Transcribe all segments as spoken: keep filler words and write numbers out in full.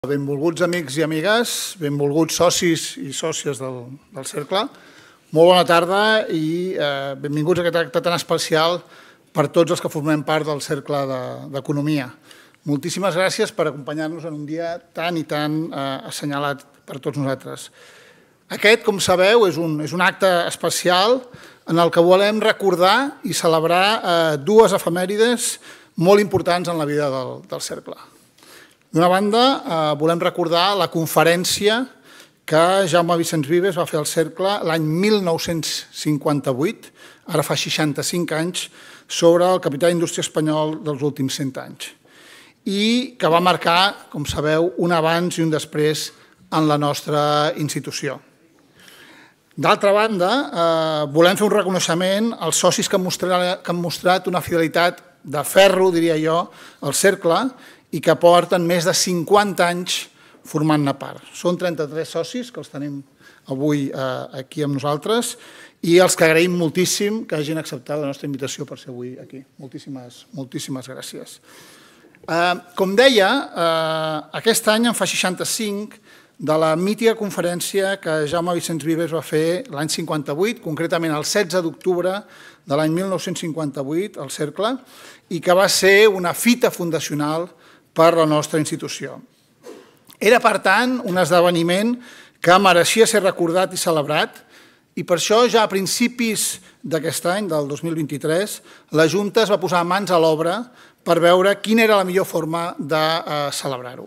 Benvolguts amics i amigues, benvolguts socis i sòcies del, del Cercle. Molt bona tarda i eh, benvinguts a aquest acte tan especial per tots els que formem part del Cercle d'Economia. Moltíssimes gràcies per acompanyar-nos en un dia tan i tan eh, assenyalat per tots nosaltres. Aquest, com sabeu, és un, és un acte especial en el que volem recordar i celebrar eh, dues efemèrides molt importants en la vida del, del Cercle. D'una banda, volem recordar la conferència que Jaume Vicens Vives va fer al Cercle l'any mil nou-cents cinquanta-vuit, ara fa seixanta-cinc anys, sobre el capital d'indústria espanyol dels últims cent anys, i que va marcar, com sabeu, un abans i un després en la nostra institució. D'altra banda, volem fer un reconeixement als socis que han mostrat una fidelitat de ferro, diria jo, al Cercle, i que porten més de cinquanta anys formant-ne part. Són trenta-tres socis que els tenim avui aquí amb nosaltres i els que agraïm moltíssim que hagin acceptat la nostra invitació per ser avui aquí. Moltíssimes, moltíssimes gràcies. Com deia, aquest any en fa seixanta-cinc de la mítica conferència que Jaume Vicens Vives va fer l'any cinquanta-vuit, concretament el setze d'octubre de l'any mil nou-cents cinquanta-vuit, al Cercle, i que va ser una fita fundacional per la nostra institució. Era, per tant, un esdeveniment que mereixia ser recordat i celebrat i per això ja a principis d'aquest any, del dos mil vint-i-tres, la Junta es va posar mans a l'obra per veure quina era la millor forma de celebrar-ho.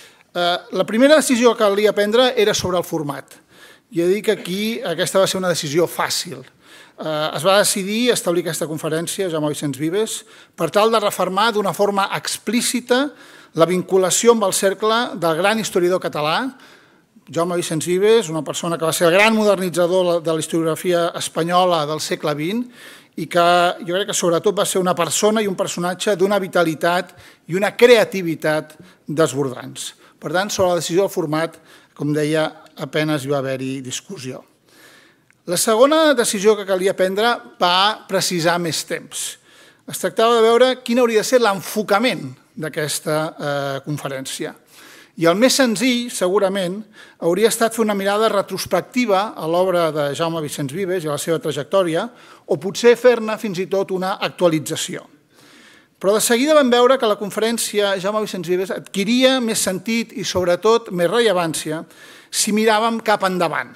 La primera decisió que calia prendre era sobre el format. I he dit que aquí aquesta va ser una decisió fàcil. Es va decidir establir aquesta conferència, Jaume Vicens Vives, per tal de refermar d'una forma explícita la vinculació amb el Cercle del gran historiador català, Jaume Vicens Vives, una persona que va ser el gran modernitzador de la historiografia espanyola del segle vint i que jo crec que sobretot va ser una persona i un personatge d'una vitalitat i una creativitat desbordants. Per tant, sobre la decisió del format, com deia, apenas hi va haver-hi discussió. La segona decisió que calia prendre va precisar més temps. Es tractava de veure quin hauria de ser l'enfocament d'aquesta conferència. I el més senzill, segurament, hauria estat fer una mirada retrospectiva a l'obra de Jaume Vicens Vives i a la seva trajectòria, o potser fer-ne fins i tot una actualització. Però de seguida vam veure que la conferència Jaume Vicens Vives adquiria més sentit i, sobretot, més rellevància si miràvem cap endavant.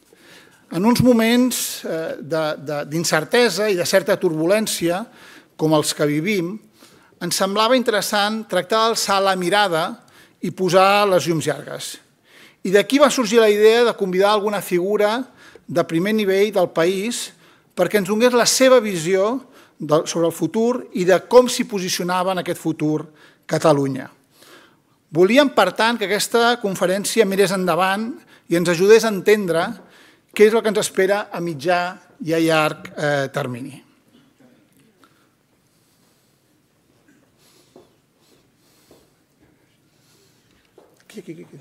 En uns moments d'incertesa i de certa turbulència, com els que vivim, ens semblava interessant tractar d'alçar la mirada i posar les llums llargues. I d'aquí va sorgir la idea de convidar alguna figura de primer nivell del país perquè ens donés la seva visió sobre el futur i de com s'hi posicionava en aquest futur Catalunya. Volíem, per tant, que aquesta conferència mirés endavant i ens ajudés a entendre què és el que ens espera a mitjà i a llarg termini. Aquí, aquí, aquí.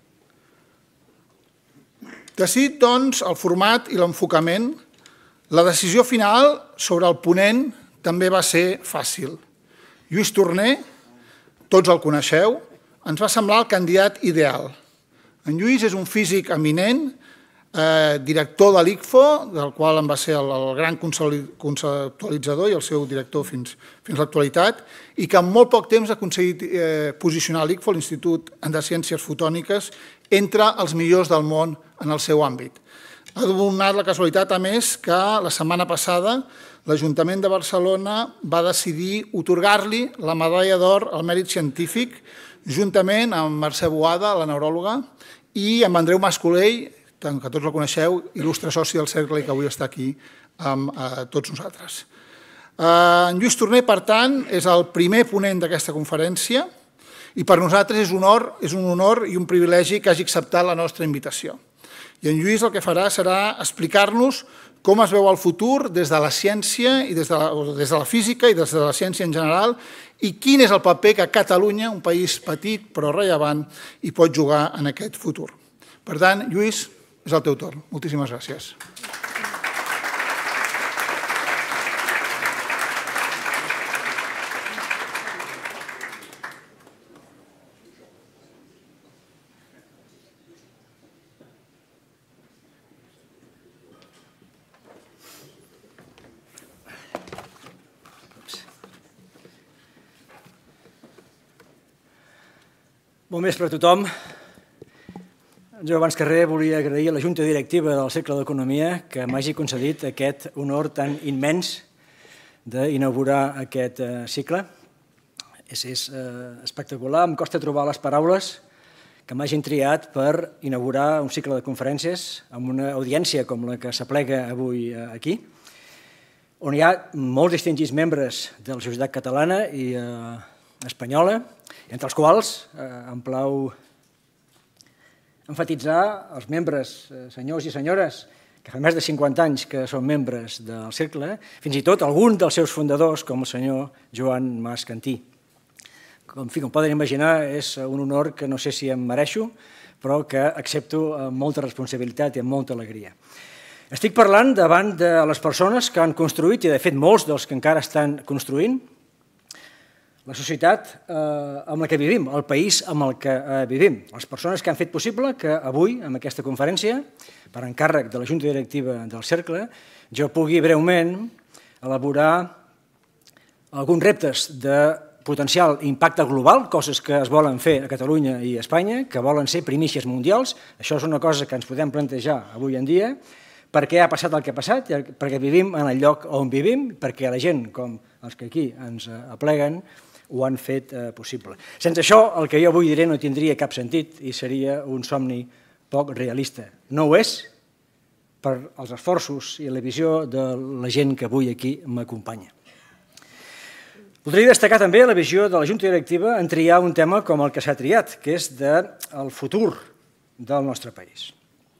Decidit, doncs, el format i l'enfocament, la decisió final sobre el ponent també va ser fàcil. Lluís Torner, tots el coneixeu, ens va semblar el candidat ideal. En Lluís és un físic eminent, director de l'I C F O, del qual en va ser el gran conceptualitzador i el seu director fins a l'actualitat, i que en molt poc temps ha aconseguit posicionar l'I C F O, l'Institut de Ciències Fotòniques, entre els millors del món en el seu àmbit. Ha donat la casualitat, a més, que la setmana passada l'Ajuntament de Barcelona va decidir atorgar-li la medalla d'or al mèrit científic, juntament amb Mercè Boada, la neuròloga, i amb Andreu Mascolell, que tots el coneixeu, il·lustre soci del Cercle i que avui està aquí amb tots nosaltres. En Lluís Torner, per tant, és el primer ponent d'aquesta conferència i per nosaltres és un honor i un privilegi que hagi acceptat la nostra invitació. I en Lluís el que farà serà explicar-nos com es veu el futur des de la ciència, des de la física i des de la ciència en general i quin és el paper que Catalunya, un país petit però rellevant, hi pot jugar en aquest futur. Per tant, Lluís, és el teu torn. Moltíssimes gràcies. Bon vespre a tothom. Jo abans que res volia agrair a la Junta Directiva del Cercle d'Economia que m'hagi concedit aquest honor tan immens d'inaugurar aquest cicle. És, és eh, espectacular, em costa trobar les paraules que m'hagin triat per inaugurar un cicle de conferències amb una audiència com la que s'aplega avui aquí, on hi ha molts distingits membres de la societat catalana i eh, espanyola, entre els quals eh, em plau emfatitzar els membres, eh, senyors i senyores, que fa més de cinquanta anys que són membres del cercle, fins i tot algun dels seus fundadors, com el senyor Joan Mas Cantí. Com, en fi, com poden imaginar, és un honor que no sé si em mereixo, però que accepto amb molta responsabilitat i amb molta alegria. Estic parlant davant de les persones que han construït, i de fet molts dels que encara estan construint, la societat eh, amb la que vivim, el país amb el que eh, vivim. Les persones que han fet possible que avui, amb aquesta conferència, per encàrrec de la Junta Directiva del Cercle, jo pugui breument elaborar alguns reptes de potencial impacte global, coses que es volen fer a Catalunya i a Espanya, que volen ser primícies mundials. Això és una cosa que ens podem plantejar avui en dia, perquè ha passat el que ha passat, perquè vivim en el lloc on vivim, perquè la gent, com els que aquí ens apleguen, ho han fet eh, possible. Sense això, el que jo avui diré no tindria cap sentit i seria un somni poc realista. No ho és per als esforços i la visió de la gent que avui aquí m'acompanya. Voldria destacar també la visió de la Junta Directiva en triar un tema com el que s'ha triat, que és del futur del nostre país.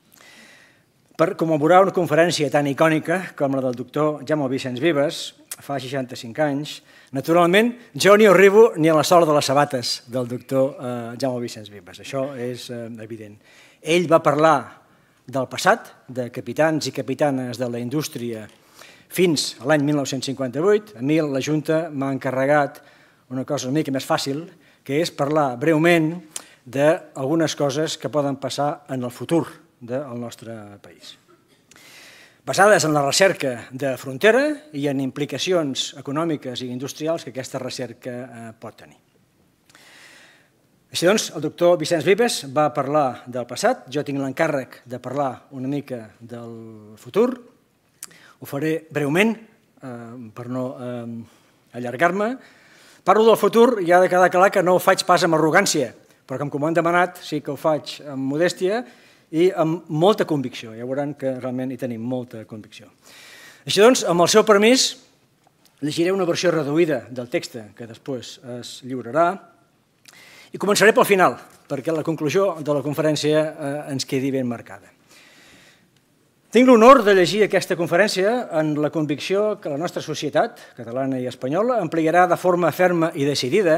Per commemorar una conferència tan icònica com la del doctor Jaume Vicens Vives, fa seixanta-cinc anys, naturalment jo ni arribo ni a la sola de les sabates del doctor eh, Jaume Vicens Vives, això és eh, evident. Ell va parlar del passat, de capitans i capitanes de la indústria fins a l'any mil nou-cents cinquanta-vuit. A mi la Junta m'ha encarregat una cosa una mica més fàcil, que és parlar breument d'algunes coses que poden passar en el futur del nostre país, basades en la recerca de frontera i en implicacions econòmiques i industrials que aquesta recerca pot tenir. Així doncs, el doctor Vicens Vives va parlar del passat, jo tinc l'encàrrec de parlar una mica del futur. Ho faré breument, per no allargar-me. Parlo del futur i ha de quedar clar que no ho faig pas amb arrogància, però com m'ho han demanat sí que ho faig amb modèstia i amb molta convicció. Ja veuran que realment hi tenim molta convicció. Així doncs, amb el seu permís, llegiré una versió reduïda del text que després es lliurarà i començaré pel final, perquè la conclusió de la conferència ens quedi ben marcada. Tinc l'honor de llegir aquesta conferència en la convicció que la nostra societat, catalana i espanyola, ampliarà de forma ferma i decidida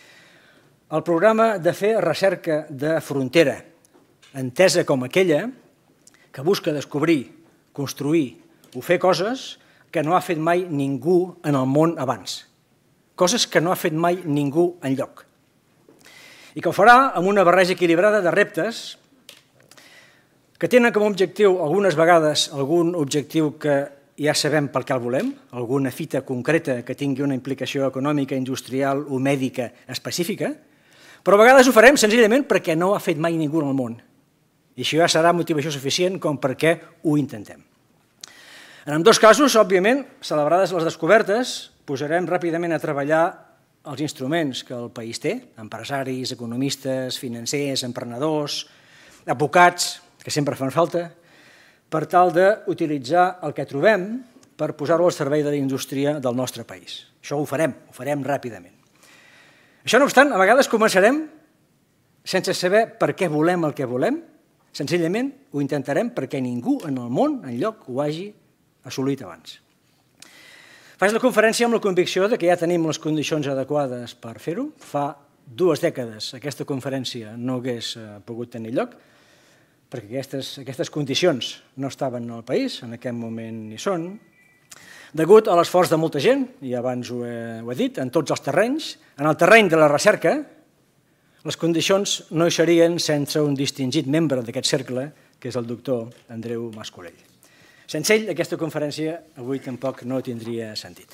el programa de fer recerca de frontera, entesa com aquella que busca descobrir, construir o fer coses que no ha fet mai ningú en el món abans, coses que no ha fet mai ningú enlloc, i que ho farà amb una barreja equilibrada de reptes que tenen com a objectiu algunes vegades algun objectiu que ja sabem per què el volem, alguna fita concreta que tingui una implicació econòmica, industrial o mèdica específica, però a vegades ho farem senzillament perquè no ho ha fet mai ningú en el món. I això ja serà motivació suficient com perquè ho intentem. En ambdós casos, òbviament, celebrades les descobertes, posarem ràpidament a treballar els instruments que el país té, empresaris, economistes, financers, emprenedors, advocats, que sempre fan falta, per tal d'utilitzar el que trobem per posar-ho al servei de la indústria del nostre país. Això ho farem, ho farem ràpidament. Això no obstant, a vegades començarem sense saber per què volem el que volem, senzillament ho intentarem perquè ningú en el món, enlloc, ho hagi assolit abans. Faig la conferència amb la convicció que ja tenim les condicions adequades per fer-ho. Fa dues dècades aquesta conferència no hagués pogut tenir lloc, perquè aquestes, aquestes condicions no estaven al país, en aquest moment hi són, degut a l'esforç de molta gent, i abans ho he, ho he dit, en tots els terrenys. En el terreny de la recerca, les condicions no hi serien sense un distingit membre d'aquest cercle, que és el doctor Andreu Mas-Colell. Sense ell, aquesta conferència avui tampoc no tindria sentit.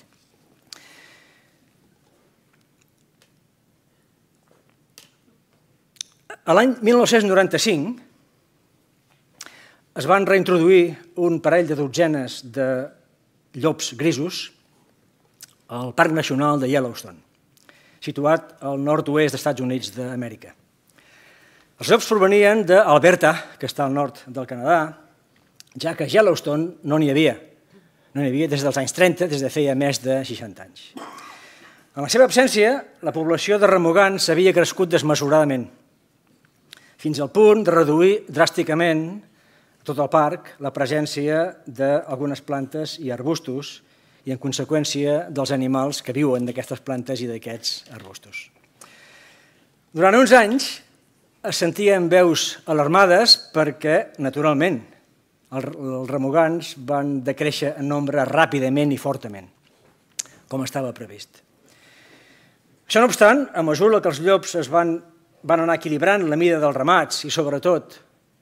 A l'any mil nou-cents noranta-cinc es van reintroduir un parell de dotzenes de llops grisos al Parc Nacional de Yellowstone, situat al nord-oest dels Estats Units d'Amèrica. Els llops provenien d'Alberta, que està al nord del Canadà, ja que a Yellowstone no n'hi havia. No n'hi havia des dels anys trenta, des de feia més de seixanta anys. En la seva absència, la població de remugants havia crescut desmesuradament, fins al punt de reduir dràsticament a tot el parc la presència d'algunes plantes i arbustos i, en conseqüència, dels animals que viuen d'aquestes plantes i d'aquests arbustos. Durant uns anys es sentien veus alarmades perquè, naturalment, els remugants van decréixer en nombre ràpidament i fortament, com estava previst. Això no obstant, a mesura que els llops es van, van anar equilibrant la mida dels ramats i, sobretot,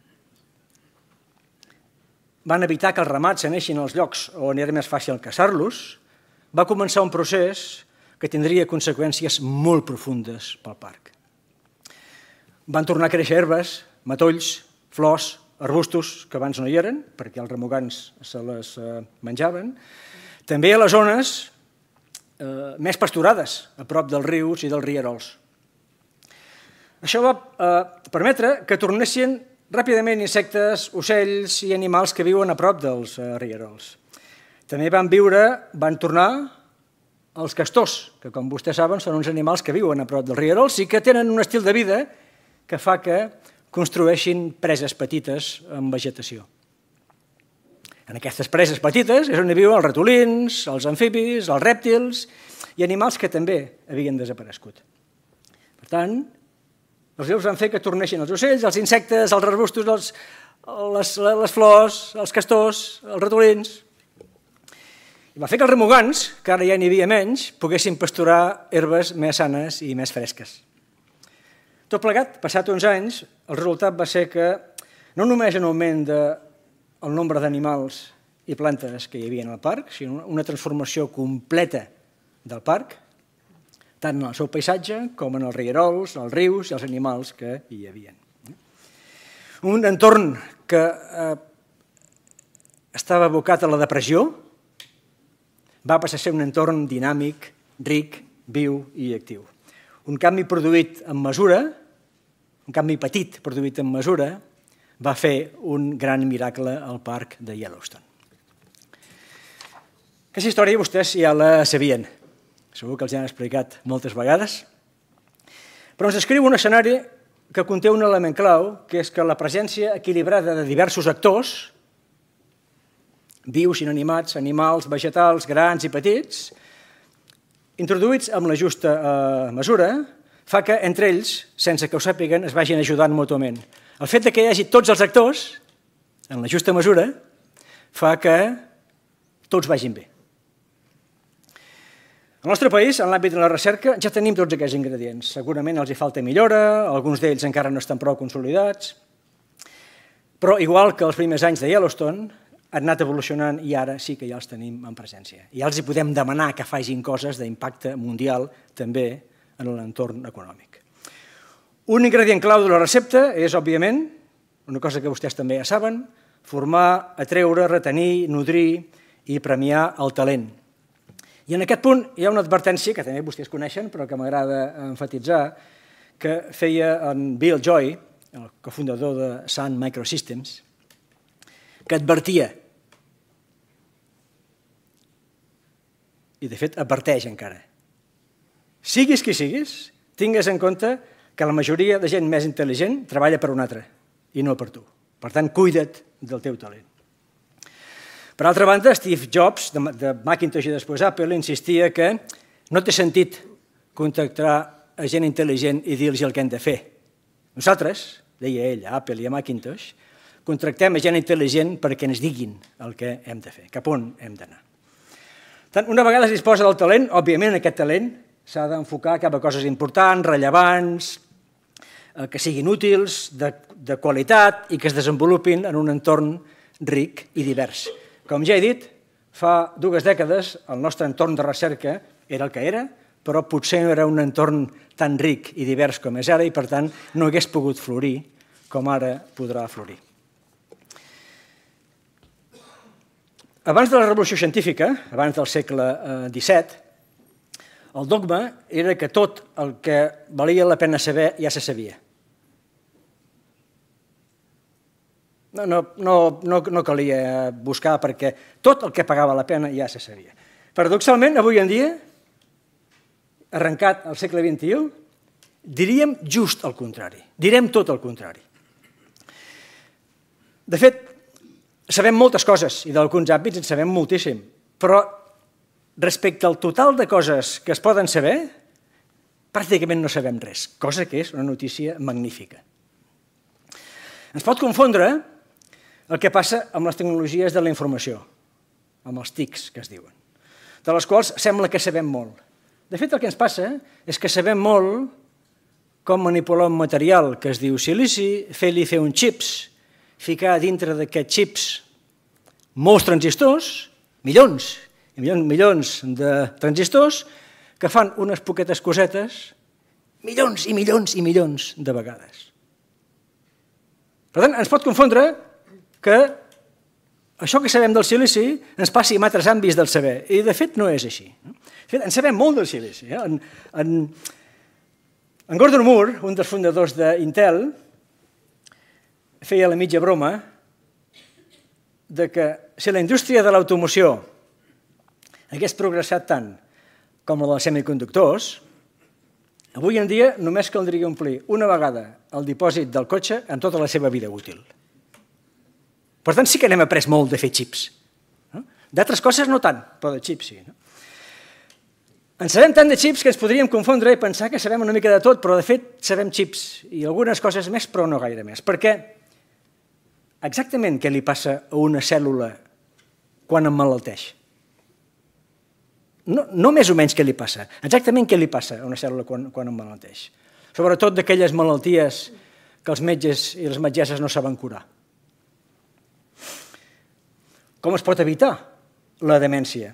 van evitar que els ramats anessin als llocs on era més fàcil caçar-los, va començar un procés que tindria conseqüències molt profundes pel parc. Van tornar a créixer herbes, matolls, flors, arbustos que abans no hi eren, perquè els remugants se les menjaven, també a les zones més pasturades, a prop dels rius i dels rierols. Això va permetre que tornessin ràpidament insectes, ocells i animals que viuen a prop dels rierols. També van viure, van tornar els castors, que com vostès saben són uns animals que viuen a prop dels rierols i que tenen un estil de vida que fa que construeixin preses petites amb vegetació. En aquestes preses petites és on hi viuen els ratolins, els amfibis, els rèptils i animals que també havien desaparegut. Per tant, els llops van fer que tornessin els ocells, els insectes, els arbustos, els, les, les flors, els castors, els ratolins. I va fer que els remugants, que ara ja n'hi havia menys, poguessin pasturar herbes més sanes i més fresques. Tot plegat, passat uns anys, el resultat va ser que no només un augment del nombre d'animals i plantes que hi havia al parc, sinó una transformació completa del parc, tant en el seu paisatge com en els rierols, els rius i els animals que hi havia. Un entorn que eh, estava abocat a la depressió va passar a ser un entorn dinàmic, ric, viu i actiu. Un canvi produït en mesura, un canvi petit produït en mesura, va fer un gran miracle al parc de Yellowstone. Aquesta història vostès ja la sabien, segur que els han explicat moltes vegades, però ens descriu un escenari que conté un element clau, que és que la presència equilibrada de diversos actors, vius, inanimats, animals, vegetals, grans i petits, introduïts amb la justa mesura, fa que entre ells, sense que ho sàpiguen, es vagin ajudant mútuament. El fet que hi hagi tots els actors, en la justa mesura, fa que tots vagin bé. Al nostre país, en l'àmbit de la recerca, ja tenim tots aquests ingredients. Segurament els hi falta millora, alguns d'ells encara no estan prou consolidats, però igual que els primers anys de Yellowstone, han anat evolucionant i ara sí que ja els tenim en presència. I ja els hi podem demanar que facin coses d'impacte mundial també en l'entorn econòmic. Un ingredient clau de la recepta és, òbviament, una cosa que vostès també ja saben, formar, atreure, retenir, nodrir i premiar el talent. I en aquest punt hi ha una advertència, que també vostès coneixen, però que m'agrada enfatitzar, que feia en Bill Joy, el cofundador de Sun Microsystems, que advertia, i de fet adverteix encara, siguis qui siguis, tingues en compte que la majoria de gent més intel·ligent treballa per un altre i no per tu. Per tant, cuida't del teu talent. Per altra banda, Steve Jobs, de Macintosh i després Apple, insistia que no té sentit contactar a gent intel·ligent i dir-los el que hem de fer. Nosaltres, deia ell, a Apple i a Macintosh, contractem a gent intel·ligent perquè ens diguin el que hem de fer, cap on hem d'anar. Una vegada es disposa del talent, òbviament aquest talent s'ha d'enfocar cap a coses importants, rellevants, que siguin útils, de qualitat i que es desenvolupin en un entorn ric i divers. Com ja he dit, fa dues dècades el nostre entorn de recerca era el que era, però potser no era un entorn tan ric i divers com és ara i, per tant, no hagués pogut florir com ara podrà florir. Abans de la Revolució Científica, abans del segle disset, el dogma era que tot el que valia la pena saber ja se sabia. No, no, no, no, no calia buscar perquè tot el que pagava la pena ja se sabia. Paradoxalment, avui en dia, arrencat al segle vint-i-u, diríem just el contrari, direm tot el contrari. De fet, sabem moltes coses i d'alguns àmbits en sabem moltíssim, però respecte al total de coses que es poden saber, pràcticament no sabem res, cosa que és una notícia magnífica. Ens pot confondre el que passa amb les tecnologies de la informació, amb els T I Cs que es diuen, de les quals sembla que sabem molt. De fet, el que ens passa és que sabem molt com manipular un material que es diu silici, fer-li fer uns xips, ficar dintre d'aquests xips molts transistors, milions i milions, milions de transistors, que fan unes poquetes cosetes milions i milions i milions de vegades. Per tant, ens pot confondre que això que sabem del silici ens passi en altres àmbits del saber, i de fet no és així. De fet, en sabem molt del silici. Eh? En, en, en Gordon Moore, un dels fundadors d'Intel, feia la mitja broma de que si la indústria de l'automoció hagués progressat tant com la dels semiconductors, avui en dia només caldria omplir una vegada el dipòsit del cotxe en tota la seva vida útil. Per tant, sí que n'hem après molt de fer xips. D'altres coses no tant, però de xips sí. En sabem tant de xips que ens podríem confondre i pensar que sabem una mica de tot, però de fet sabem xips i algunes coses més, però no gaire més. Perquè exactament què li passa a una cèl·lula quan emmalalteix? No, no més o menys què li passa, exactament què li passa a una cèl·lula quan, quan emmalalteix. Sobretot d'aquelles malalties que els metges i les metgesses no saben curar. Com es pot evitar la demència?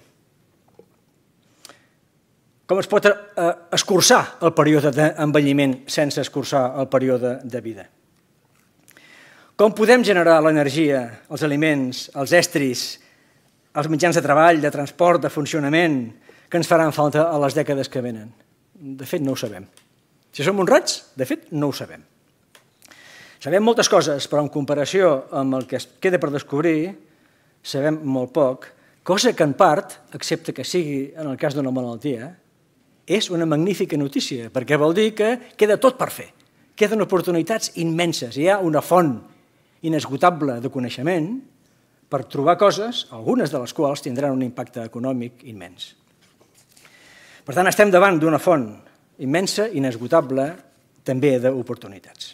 Com es pot escurçar el període d'envelliment sense escurçar el període de vida? Com podem generar l'energia, els aliments, els estris, els mitjans de treball, de transport, de funcionament, que ens faran falta a les dècades que venen? De fet, no ho sabem. Si som honrats, de fet, no ho sabem. Sabem moltes coses, però en comparació amb el que es queda per descobrir, sabem molt poc, cosa que en part, excepte que sigui en el cas d'una malaltia, és una magnífica notícia, perquè vol dir que queda tot per fer. Queden oportunitats immenses. Hi ha una font inesgotable de coneixement per trobar coses, algunes de les quals tindran un impacte econòmic immens. Per tant, estem davant d'una font immensa, inesgotable, també d'oportunitats.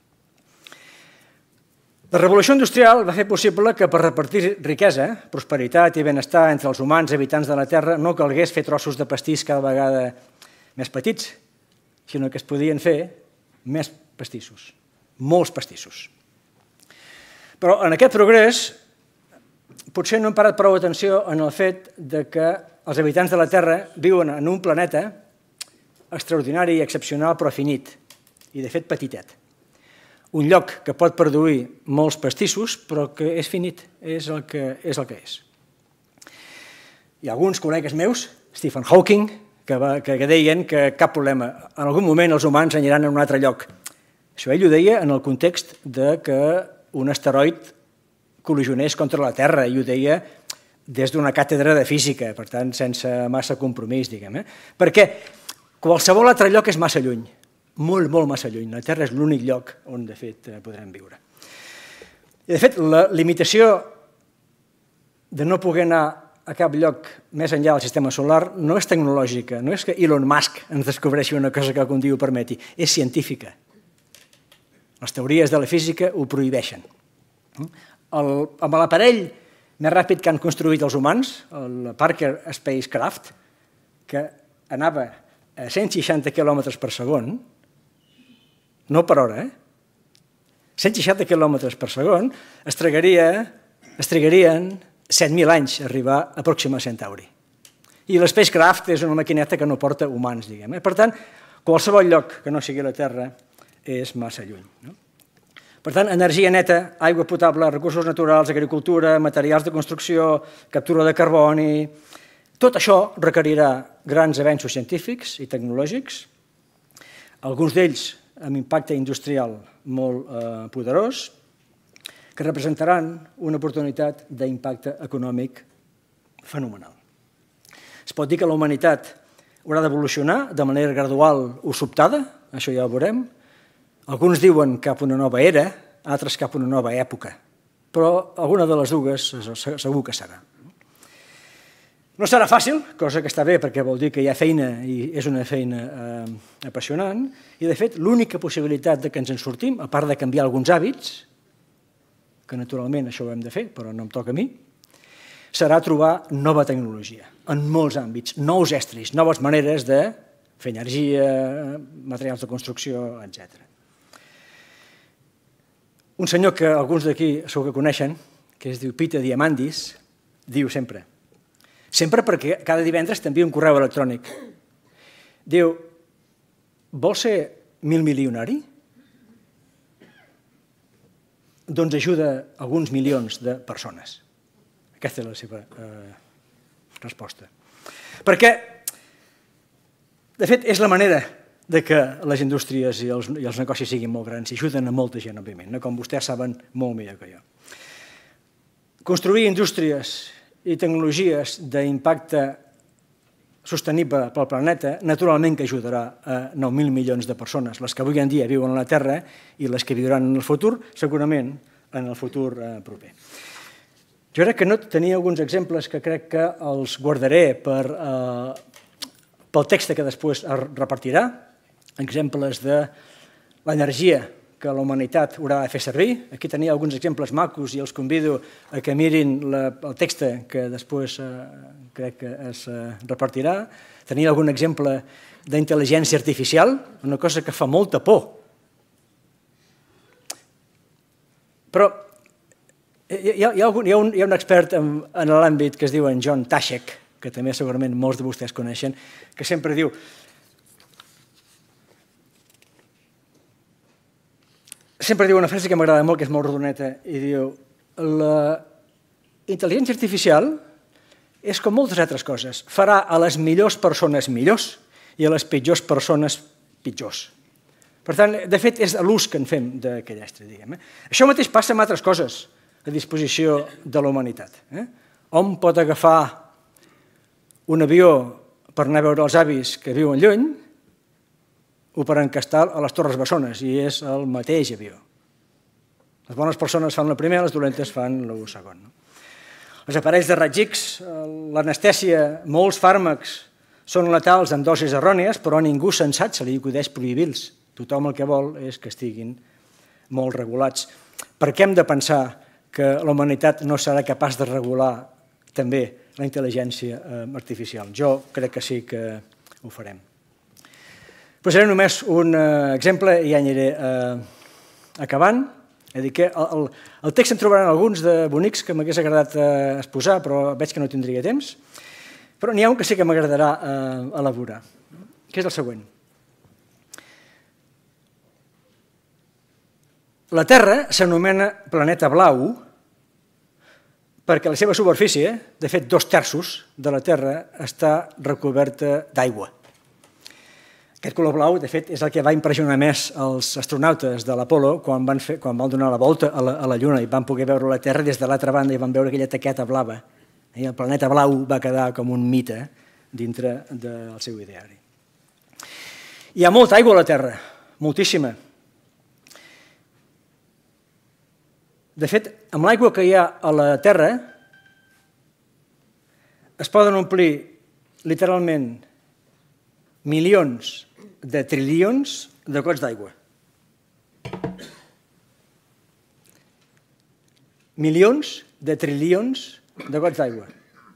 La revolució industrial va fer possible que per repartir riquesa, prosperitat i benestar entre els humans habitants de la Terra no calgués fer trossos de pastís cada vegada més petits, sinó que es podien fer més pastissos, molts pastissos. Però en aquest progrés potser no hem parat prou atenció en el fet que els habitants de la Terra viuen en un planeta extraordinari i excepcional però finit, i de fet petitet. Un lloc que pot produir molts pastissos, però que és finit, és el que és. El que és. Hi ha alguns col·legues meus, Stephen Hawking, que, va, que deien que cap problema, en algun moment els humans aniran a un altre lloc. Això ell ho deia en el context de que un asteroid col·lisionés contra la Terra, i ho deia des d'una càtedra de física, per tant, sense massa compromís, diguem. Eh? Perquè qualsevol altre lloc és massa lluny. Molt, molt massa lluny. La Terra és l'únic lloc on, de fet, podrem viure. I, de fet, la limitació de no poder anar a cap lloc més enllà del sistema solar no és tecnològica, no és que Elon Musk ens descobreixi una cosa que algun dia ho permeti, és científica. Les teories de la física ho prohibeixen. El, amb l'aparell més ràpid que han construït els humans, el Parker Spacecraft, que anava a cent seixanta quilòmetres per segon, no per hora, eh? cent seixanta quilòmetres per segon, es trigaria, es trigarien set mil anys a arribar a Pròxima Centauri. I l'Spacecraft és una maquineta que no porta humans, diguem. Per tant, qualsevol lloc que no sigui la Terra és massa lluny. Per tant, energia neta, aigua potable, recursos naturals, agricultura, materials de construcció, captura de carboni... Tot això requerirà grans avenços científics i tecnològics, alguns d'ells amb impacte industrial molt poderós, que representaran una oportunitat d'impacte econòmic fenomenal. Es pot dir que la humanitat haurà d'evolucionar de manera gradual o sobtada, això ja ho veurem. Alguns diuen cap a una nova era, altres cap a una nova època, però alguna de les dues segur que serà. No serà fàcil, cosa que està bé perquè vol dir que hi ha feina i és una feina apassionant, i de fet l'única possibilitat que ens en sortim, a part de canviar alguns hàbits, que naturalment això ho hem de fer, però no em toca a mi, serà trobar nova tecnologia, en molts àmbits, nous estris, noves maneres de fer energia, materials de construcció, etcètera. Un senyor que alguns d'aquí segur que coneixen, que es diu Peter Diamandis, diu sempre, sempre perquè cada divendres t'envia un correu electrònic, diu, vols ser mil milionari? Doncs ajuda alguns milions de persones. Aquesta és la seva resposta. Perquè, de fet, és la manera que les indústries i els negocis siguin molt grans i ajuden a molta gent, òbviament, com vostès saben molt millor que jo. Construir indústries i tecnologies d'impacte sostenible pel planeta, naturalment que ajudarà a nou mil milions de persones, les que avui en dia viuen a la Terra i les que viuran en el futur, segurament en el futur proper. Jo crec que no tenia alguns exemples que crec que els guardaré pel text que després es repartirà, exemples de l'energia que la humanitat haurà de fer servir. Aquí tenia alguns exemples macos i els convido a que mirin el text que després crec que es repartirà. Tenia algun exemple d'intel·ligència artificial, una cosa que fa molta por. Però hi ha un expert en l'àmbit que es diu en John Tashek, que també segurament molts de vostès coneixen, que sempre diu sempre diu una frase que m'agrada molt, que és molt rodoneta, i diu, la intel·ligència artificial és com moltes altres coses, farà a les millors persones millors i a les pitjors persones pitjors. Per tant, de fet, és l'ús que en fem d'aquell estri, diguem. Això mateix passa amb altres coses a disposició de la humanitat. Hom pot agafar un avió per anar a veure els avis que viuen lluny o per encastar a les Torres Bessones, i és el mateix avió. Les bones persones fan la primera, les dolentes fan el segon. Els aparells de raigs X, l'anestèsia, molts fàrmacs són letals en dosis errònies, però a ningú sensat se li acudeix prohibir-los. Tothom el que vol és que estiguin molt regulats. Per què hem de pensar que la humanitat no serà capaç de regular també la intel·ligència artificial? Jo crec que sí que ho farem. Posaré només un exemple i ja aniré acabant. El text en trobaran alguns de bonics que m'hagués agradat exposar, però veig que no tindria temps. Però n'hi ha un que sí que m'agradarà elaborar, que és el següent. La Terra s'anomena planeta blau perquè la seva superfície, de fet dos terços de la Terra, està recoberta d'aigua. Aquest color blau, de fet, és el que va impressionar més els astronautes de l'Apolo quan van donar la volta a la Lluna i van poder veure la Terra des de l'altra banda i van veure aquella taqueta blava. El planeta blau va quedar com un mite dintre del seu ideari. Hi ha molta aigua a la Terra, moltíssima. De fet, amb l'aigua que hi ha a la Terra es poden omplir literalment milions de trilions de gots d'aigua. Milions de trilions de gots d'aigua.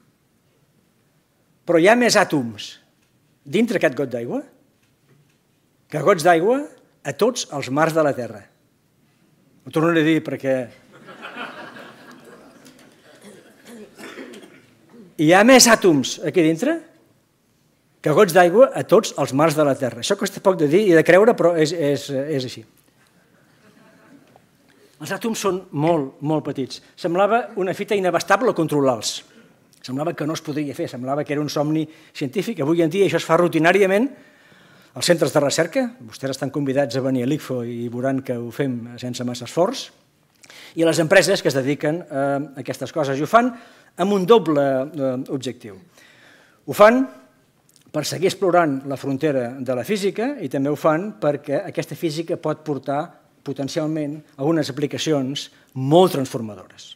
Però hi ha més àtoms dintre aquest got d'aigua que gots d'aigua a tots els mars de la Terra. Ho tornaré a dir perquè hi ha més àtoms aquí dintre que gots d'aigua a tots els mars de la Terra. Això costa poc de dir i de creure, però és, és, és així. Els àtoms són molt, molt petits. Semblava una fita inabastable controlar-los. Semblava que no es podria fer, semblava que era un somni científic. Avui en dia això es fa rutinàriament als centres de recerca. Vostès estan convidats a venir a l'I C F O i veuran que ho fem sense massa esforç. I a les empreses que es dediquen a aquestes coses. I ho fan amb un doble objectiu. Ho fan per seguir explorant la frontera de la física i també ho fan perquè aquesta física pot portar potencialment algunes aplicacions molt transformadores.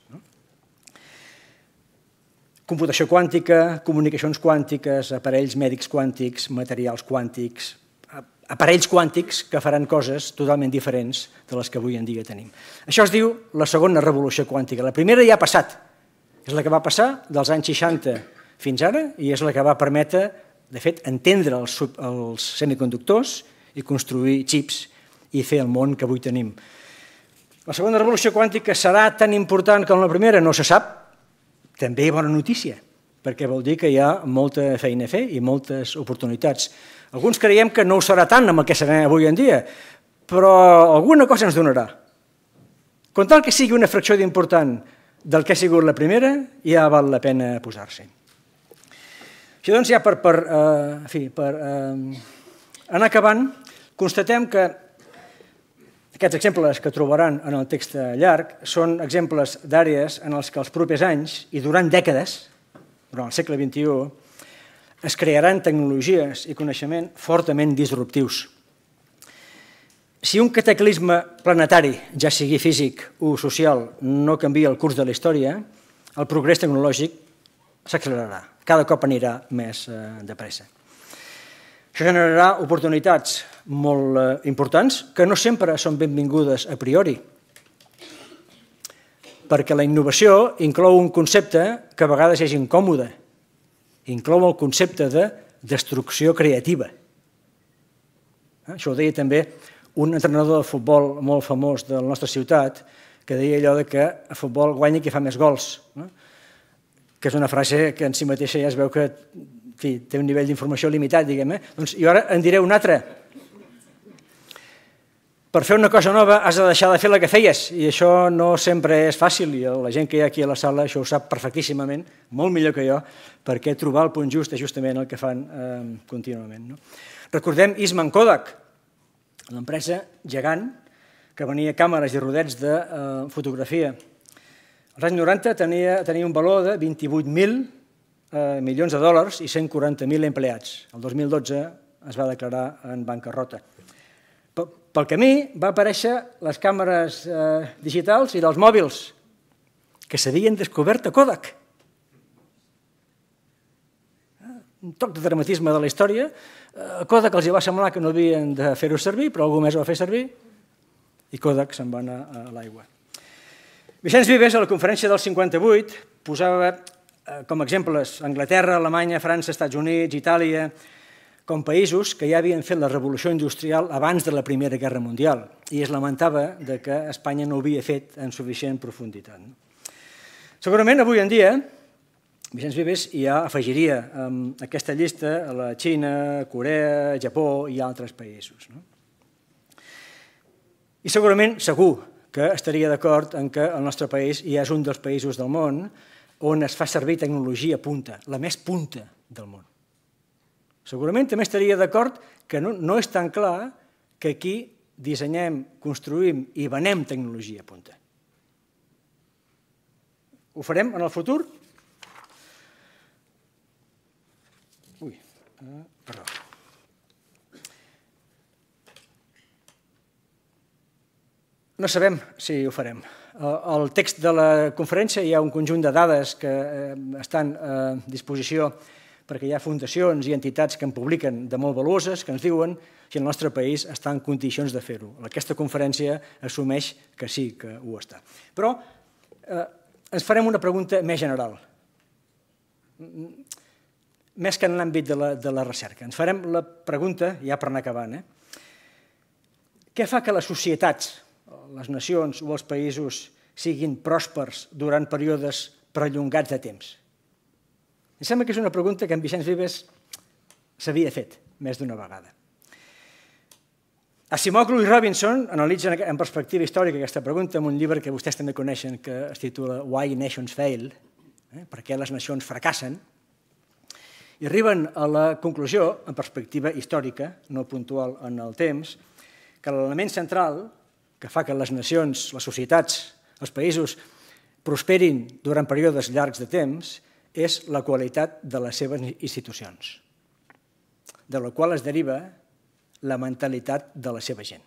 Computació quàntica, comunicacions quàntiques, aparells mèdics quàntics, materials quàntics, aparells quàntics que faran coses totalment diferents de les que avui en dia tenim. Això es diu la segona revolució quàntica. La primera ja ha passat. És la que va passar dels anys seixanta fins ara i és la que va permetre, de fet, entendre els, els semiconductors i construir xips i fer el món que avui tenim. La segona revolució quàntica serà tan important com la primera? No se sap. També bona notícia, perquè vol dir que hi ha molta feina a fer i moltes oportunitats. Alguns creiem que no ho serà tant amb el que serà avui en dia, però alguna cosa ens donarà. Com tal que sigui una fracció d'important del que ha sigut la primera, ja val la pena posar-s'hi. Així doncs, ja per, per, eh, en fi, per eh, anar acabant, constatem que aquests exemples que trobaran en el text llarg són exemples d'àrees en els que els propers anys i durant dècades, durant el segle vint-i-u, es crearan tecnologies i coneixement fortament disruptius. Si un cataclisme planetari, ja sigui físic o social, no canvia el curs de la història, el progrés tecnològic s'accelerarà. Cada cop anirà més de pressa. Això generarà oportunitats molt importants que no sempre són benvingudes a priori, perquè la innovació inclou un concepte que a vegades és incòmode, inclou el concepte de destrucció creativa. Això ho deia també un entrenador de futbol molt famós de la nostra ciutat, que deia allò que a futbol guanya qui fa més gols, que és una frase que en si mateixa ja es veu que té un nivell d'informació limitat, diguem. I ara en diré una altra. Per fer una cosa nova has de deixar de fer la que feies, i això no sempre és fàcil, i la gent que hi ha aquí a la sala això ho sap perfectíssimament, molt millor que jo, perquè trobar el punt just és justament el que fan contínuament. Recordem Eastman Kodak, l'empresa gegant que venia càmeres i rodets de fotografia. Als anys noranta tenia un valor de vint-i-vuit mil milions de dòlars i cent quaranta mil empleats. El dos mil dotze es va declarar en bancarrota. Pel camí va aparèixer les càmeres digitals i dels mòbils que s'havien descobert a Kodak. Un toc de dramatisme de la història. A Kodak els va semblar que no havien de fer-ho servir, però algú més ho va fer servir i Kodak se'n va anar a l'aigua. Vicenç Vives, a la conferència del cinquanta-vuit, posava com a exemples Anglaterra, Alemanya, França, Estats Units, Itàlia, com països que ja havien fet la revolució industrial abans de la Primera Guerra Mundial i es lamentava que Espanya no ho havia fet en suficient profunditat. Segurament avui en dia, Vicenç Vives ja afegiria a aquesta llista a la Xina, Corea, Japó i altres països. I segurament, segur, que estaria d'acord en que el nostre país ja és un dels països del món on es fa servir tecnologia punta, la més punta del món. Segurament també estaria d'acord que no és tan clar que aquí dissenyem, construïm i venem tecnologia punta. Ho farem en el futur? Ui, perdó. No sabem si ho farem. Al text de la conferència hi ha un conjunt de dades que estan a disposició perquè hi ha fundacions i entitats que en publiquen de molt valuoses, que ens diuen si el nostre país està en condicions de fer-ho. Aquesta conferència assumeix que sí, que ho està. Però ens farem una pregunta més general, més que en l'àmbit de la recerca. Ens farem la pregunta, ja per anar acabant, què fa que les societats, les nacions o els països siguin pròspers durant períodes perllongats de temps? Em sembla que és una pregunta que en Vicenç Vives s'havia fet més d'una vegada. Acimoglu i Robinson analitzen en perspectiva històrica aquesta pregunta en un llibre que vostès també coneixen que es titula Why Nations Fail, eh? Per què les nacions fracassen, i arriben a la conclusió, en perspectiva històrica, no puntual en el temps, que l'element central que fa que les nacions, les societats, els països prosperin durant períodes llargs de temps és la qualitat de les seves institucions, de la qual es deriva la mentalitat de la seva gent.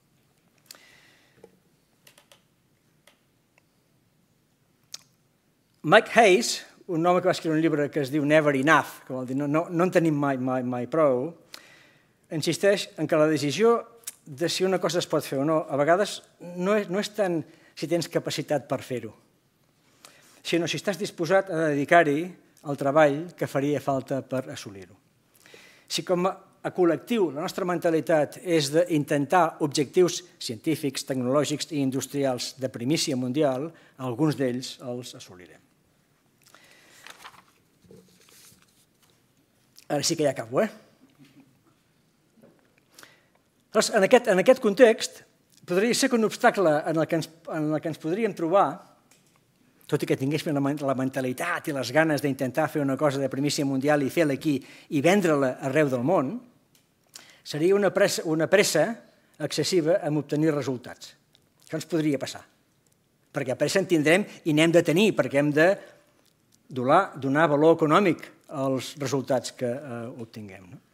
Mike Hayes, un home que va escriure un llibre que es diu Never Enough, que vol dir no, no, no en tenim mai, mai, mai prou, insisteix en que la decisió de si una cosa es pot fer o no, a vegades no és, no és tant si tens capacitat per fer-ho, sinó si estàs disposat a dedicar-hi el treball que faria falta per assolir-ho. Si com a col·lectiu la nostra mentalitat és d'intentar objectius científics, tecnològics i industrials de primícia mundial, alguns d'ells els assolirem. Ara sí que ja acabo, eh? En aquest, en aquest context, podria ser que un obstacle en el que ens, en el que ens podríem trobar, tot i que tinguéssim la mentalitat i les ganes d'intentar fer una cosa de primícia mundial i fer-la aquí i vendre-la arreu del món, seria una pressa, una pressa excessiva en obtenir resultats. Això ens podria passar, perquè pressa en tindrem i n'hem de tenir, perquè hem de donar, donar valor econòmic als resultats que eh, obtinguem. No?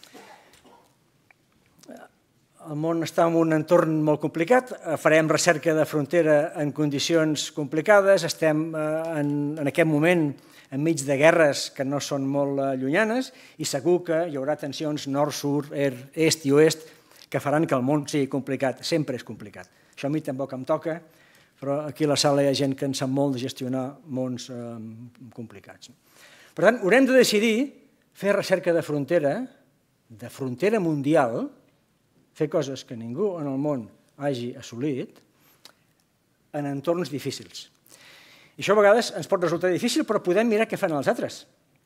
El món està en un entorn molt complicat, farem recerca de frontera en condicions complicades, estem en, en aquest moment enmig de guerres que no són molt llunyanes i segur que hi haurà tensions nord, sud, est i oest que faran que el món sigui complicat. Sempre és complicat. Això a mi tampoc em toca, però aquí a la sala hi ha gent que en sap molt de gestionar mons eh, complicats. Per tant, haurem de decidir fer recerca de frontera, de frontera mundial, fer coses que ningú en el món hagi assolit en entorns difícils. I això a vegades ens pot resultar difícil, però podem mirar què fan els altres.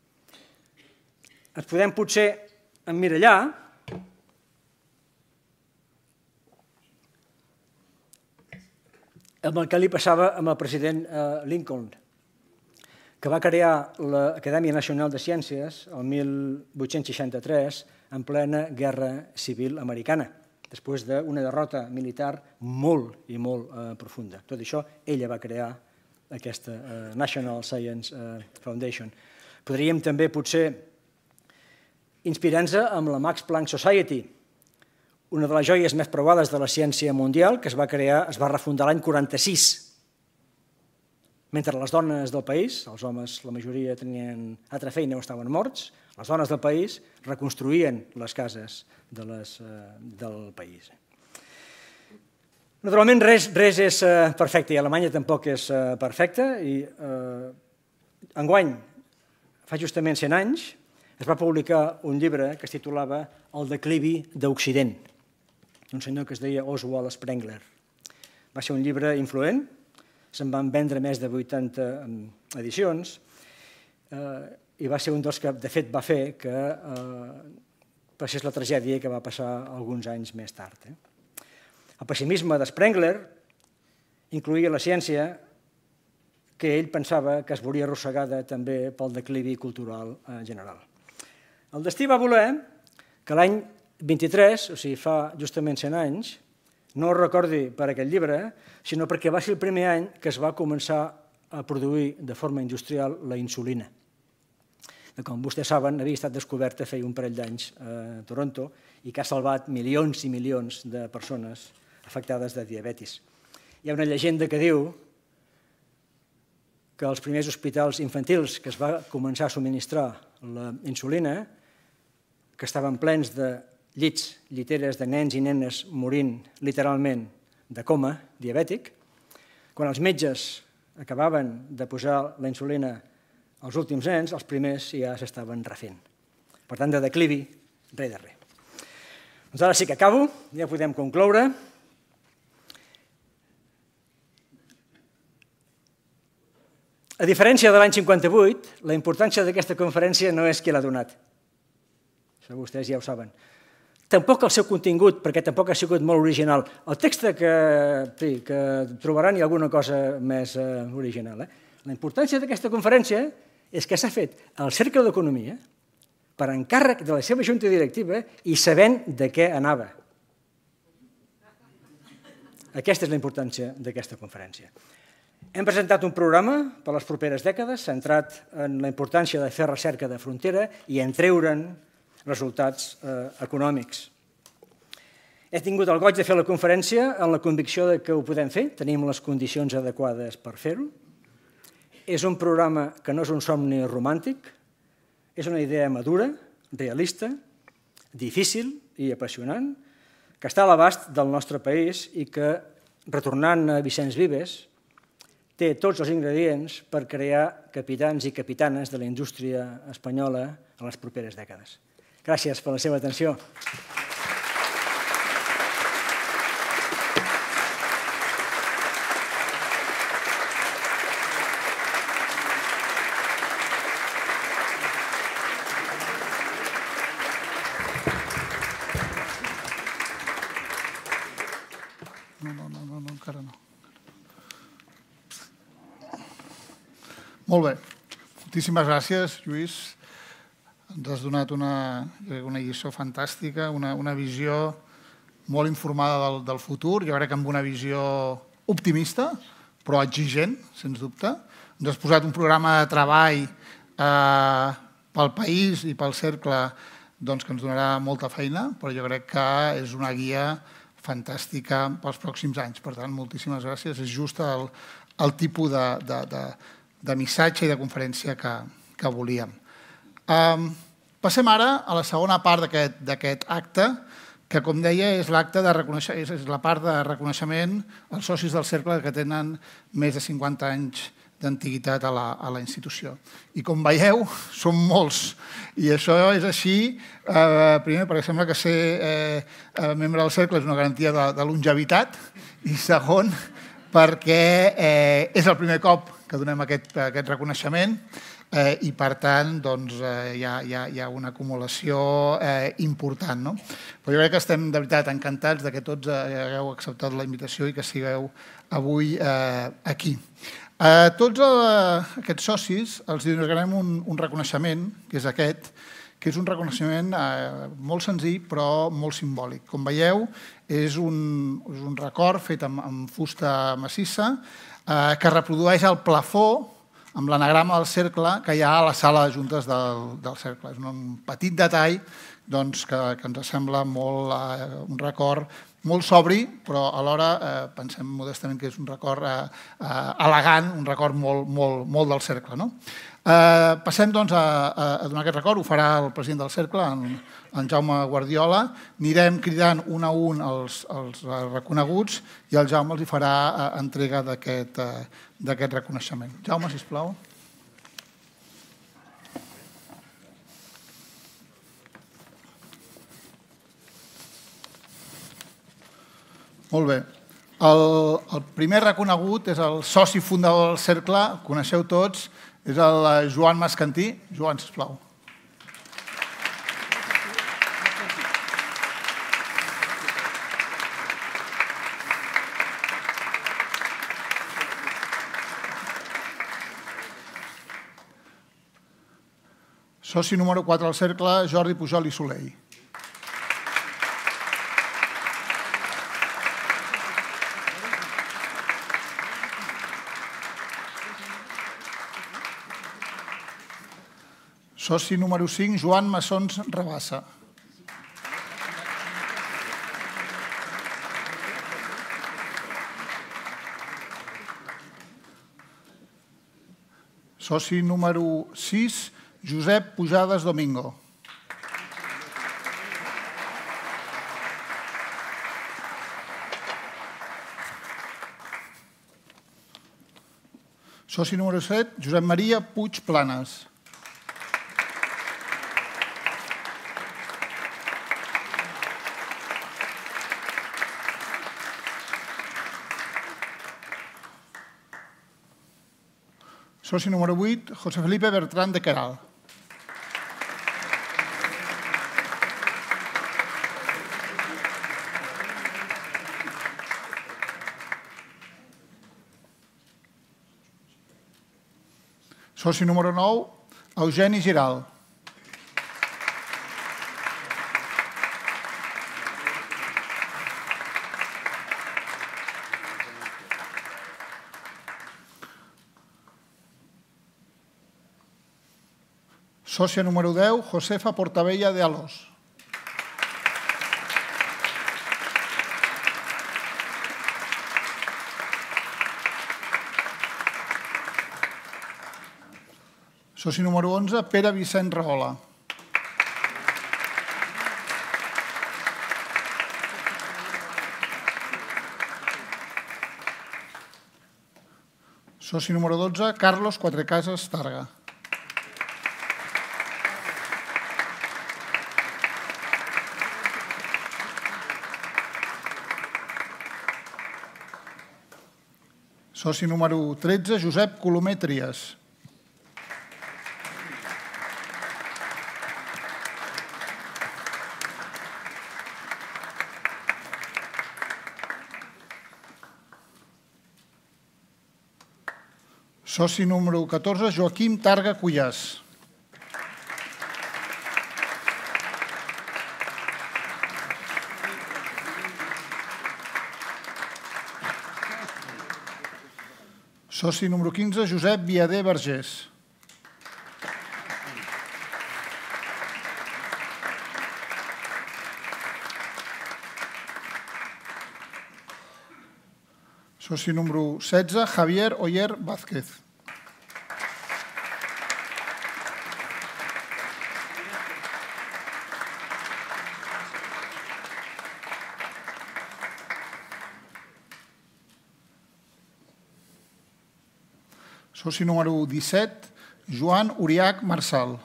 Ens podem potser emmirallar amb el que li passava amb el president Lincoln, que va crear l'Acadèmia Nacional de Ciències el mil vuit-cents seixanta-tres en plena Guerra Civil Americana, després d'una derrota militar molt i molt eh, profunda. Tot això, ella va crear aquesta eh, National Science eh, Foundation. Podríem també, potser, inspirar-nos amb la Max Planck Society, una de les joies més provades de la ciència mundial, que es va crear, es va refundar l'any quaranta-sis. Mentre les dones del país, els homes, la majoria tenien altra feina o estaven morts, les dones del país reconstruïen les cases de les, eh, del país. Naturalment, res, res és eh, perfecte i Alemanya tampoc és eh, perfecta. I, eh, enguany, fa justament cent anys, es va publicar un llibre que es titulava El declivi d'Occident, d'un senyor que es deia Oswald Spengler. Va ser un llibre influent, se'n van vendre més de vuitanta edicions, eh, i va ser un dels que, de fet, va fer que eh, passés la tragèdia que va passar alguns anys més tard. Eh? El pessimisme de Spengler incloïa la ciència que ell pensava que es veuria arrossegada també pel declivi cultural eh, general. El destí va voler que l'any vint-i-tres, o sigui, fa justament cent anys, no ho recordi per aquest llibre, sinó perquè va ser el primer any que es va començar a produir de forma industrial la insulina. Com vostès saben, havia estat descoberta feia un parell d'anys a Toronto i que ha salvat milions i milions de persones afectades de diabetis. Hi ha una llegenda que diu que els primers hospitals infantils que es va començar a subministrar la insulina, que estaven plens de llits, lliteres de nens i nenes morint literalment de coma diabètic, quan els metges acabaven de posar la insulina als últims nens, els primers ja s'estaven refent. Per tant, de declivi, res de res. Doncs ara sí que acabo, ja podem concloure. A diferència de l'any cinquanta-vuit, la importància d'aquesta conferència no és qui l'ha donat, això vostès ja ho saben. Tampoc el seu contingut, perquè tampoc ha sigut molt original. El text que, sí, que trobaran hi ha alguna cosa més eh, original. Eh? La importància d'aquesta conferència és que s'ha fet al Cercle d'Economia per encàrrec de la seva junta directiva i sabent de què anava. Aquesta és la importància d'aquesta conferència. Hem presentat un programa per les properes dècades centrat en la importància de fer recerca de frontera i en treure'n resultats eh, econòmics. He tingut el goig de fer la conferència amb la convicció de que ho podem fer, tenim les condicions adequades per fer-ho. És un programa que no és un somni romàntic, és una idea madura, realista, difícil i apassionant, que està a l'abast del nostre país i que, retornant a Vicenç Vives, té tots els ingredients per crear capitans i capitanes de la indústria espanyola en les properes dècades. Gràcies per la seva atenció. No, no, no, no, encara no. Molt bé. Moltíssimes gràcies, Lluís. Ens has donat una, una lliçó fantàstica, una, una visió molt informada del, del futur, jo crec que amb una visió optimista, però exigent, sens dubte. Ens has posat un programa de treball eh, pel país i pel cercle doncs, que ens donarà molta feina, però jo crec que és una guia fantàstica pels pròxims anys. Per tant, moltíssimes gràcies. És just el, el tipus de, de, de, de missatge i de conferència que, que volíem. Um, passem ara a la segona part d'aquest acte, que, com deia, és l'acte de reconeixement, és la part de reconeixement als socis del cercle que tenen més de cinquanta anys d'antiguitat a, la, a la institució. I com veieu, són molts. I això és així, eh, primer, perquè sembla que ser eh, membre del cercle és una garantia de, de longevitat, i segon, perquè eh, és el primer cop que donem aquest, aquest reconeixement, Eh, i per tant doncs, eh, hi, ha, hi, ha, hi ha una acumulació eh, important. No? Però jo crec que estem de veritat encantats de que tots eh, hagueu acceptat la invitació i que sigueu avui eh, aquí. A tots eh, aquests socis els donem un, un reconeixement, que és aquest, que és un reconeixement eh, molt senzill però molt simbòlic. Com veieu, és un, és un record fet amb, amb fusta massissa eh, que reprodueix el plafó amb l'anagrama del cercle que hi ha a la sala de juntes del, del cercle. És un petit detall doncs, que, que ens sembla molt, eh, un record molt sobri, però alhora eh, pensem modestament que és un record eh, eh, elegant, un record molt, molt, molt del cercle. No? Eh, passem doncs, a, a donar aquest record, ho farà el president del cercle, en, en Jaume Guardiola. Anirem cridant un a un els, els reconeguts i el Jaume els hi farà eh, entrega d'aquest eh, d'aquest reconeixement. Jaume, sisplau. Molt bé. El, el primer reconegut és el soci fundador del cercle, coneixeu tots, és el Joan Mascantí. Joan, sisplau. Soci número quatre al cercle, Jordi Pujol i Soleil. Soci número cinc, Joan Massons Rabassa. Soci número sis, Josep Pujades Domingo. Soci número set, Josep Maria Puig Planes. Soci número vuit, José Felipe Bertrán de Queral. Soci número nou, Eugeni Giral. Sòcia número deu, Josefa Portabella de Alós. Soci número onze, Pere Vicent Rahola. Soci número dotze, Carlos Quatrecases Targa. Soci número tretze, Josep Colomer Trias. Soci número catorze, Joaquim Targa Cuyàs. Soci número quinze, Josep Viader Vergés. Soci número setze, Javier Oller Vázquez. Soci número disset, Joan Uriach Marçal.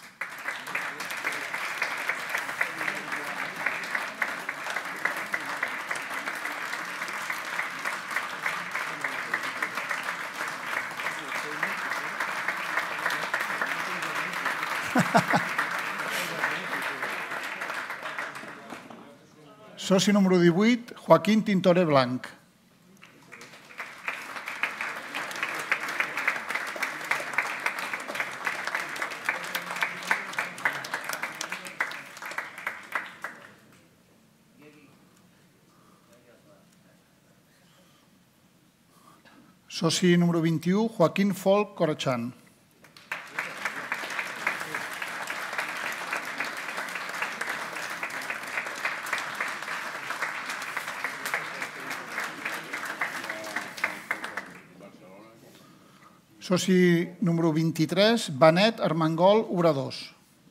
Soci número divuit, Joaquín Tintoré Blanc. Soci número vint-i-u, Joaquín Folk Corachan. Soci número vint-i-tres, Benet Armengol Obradors.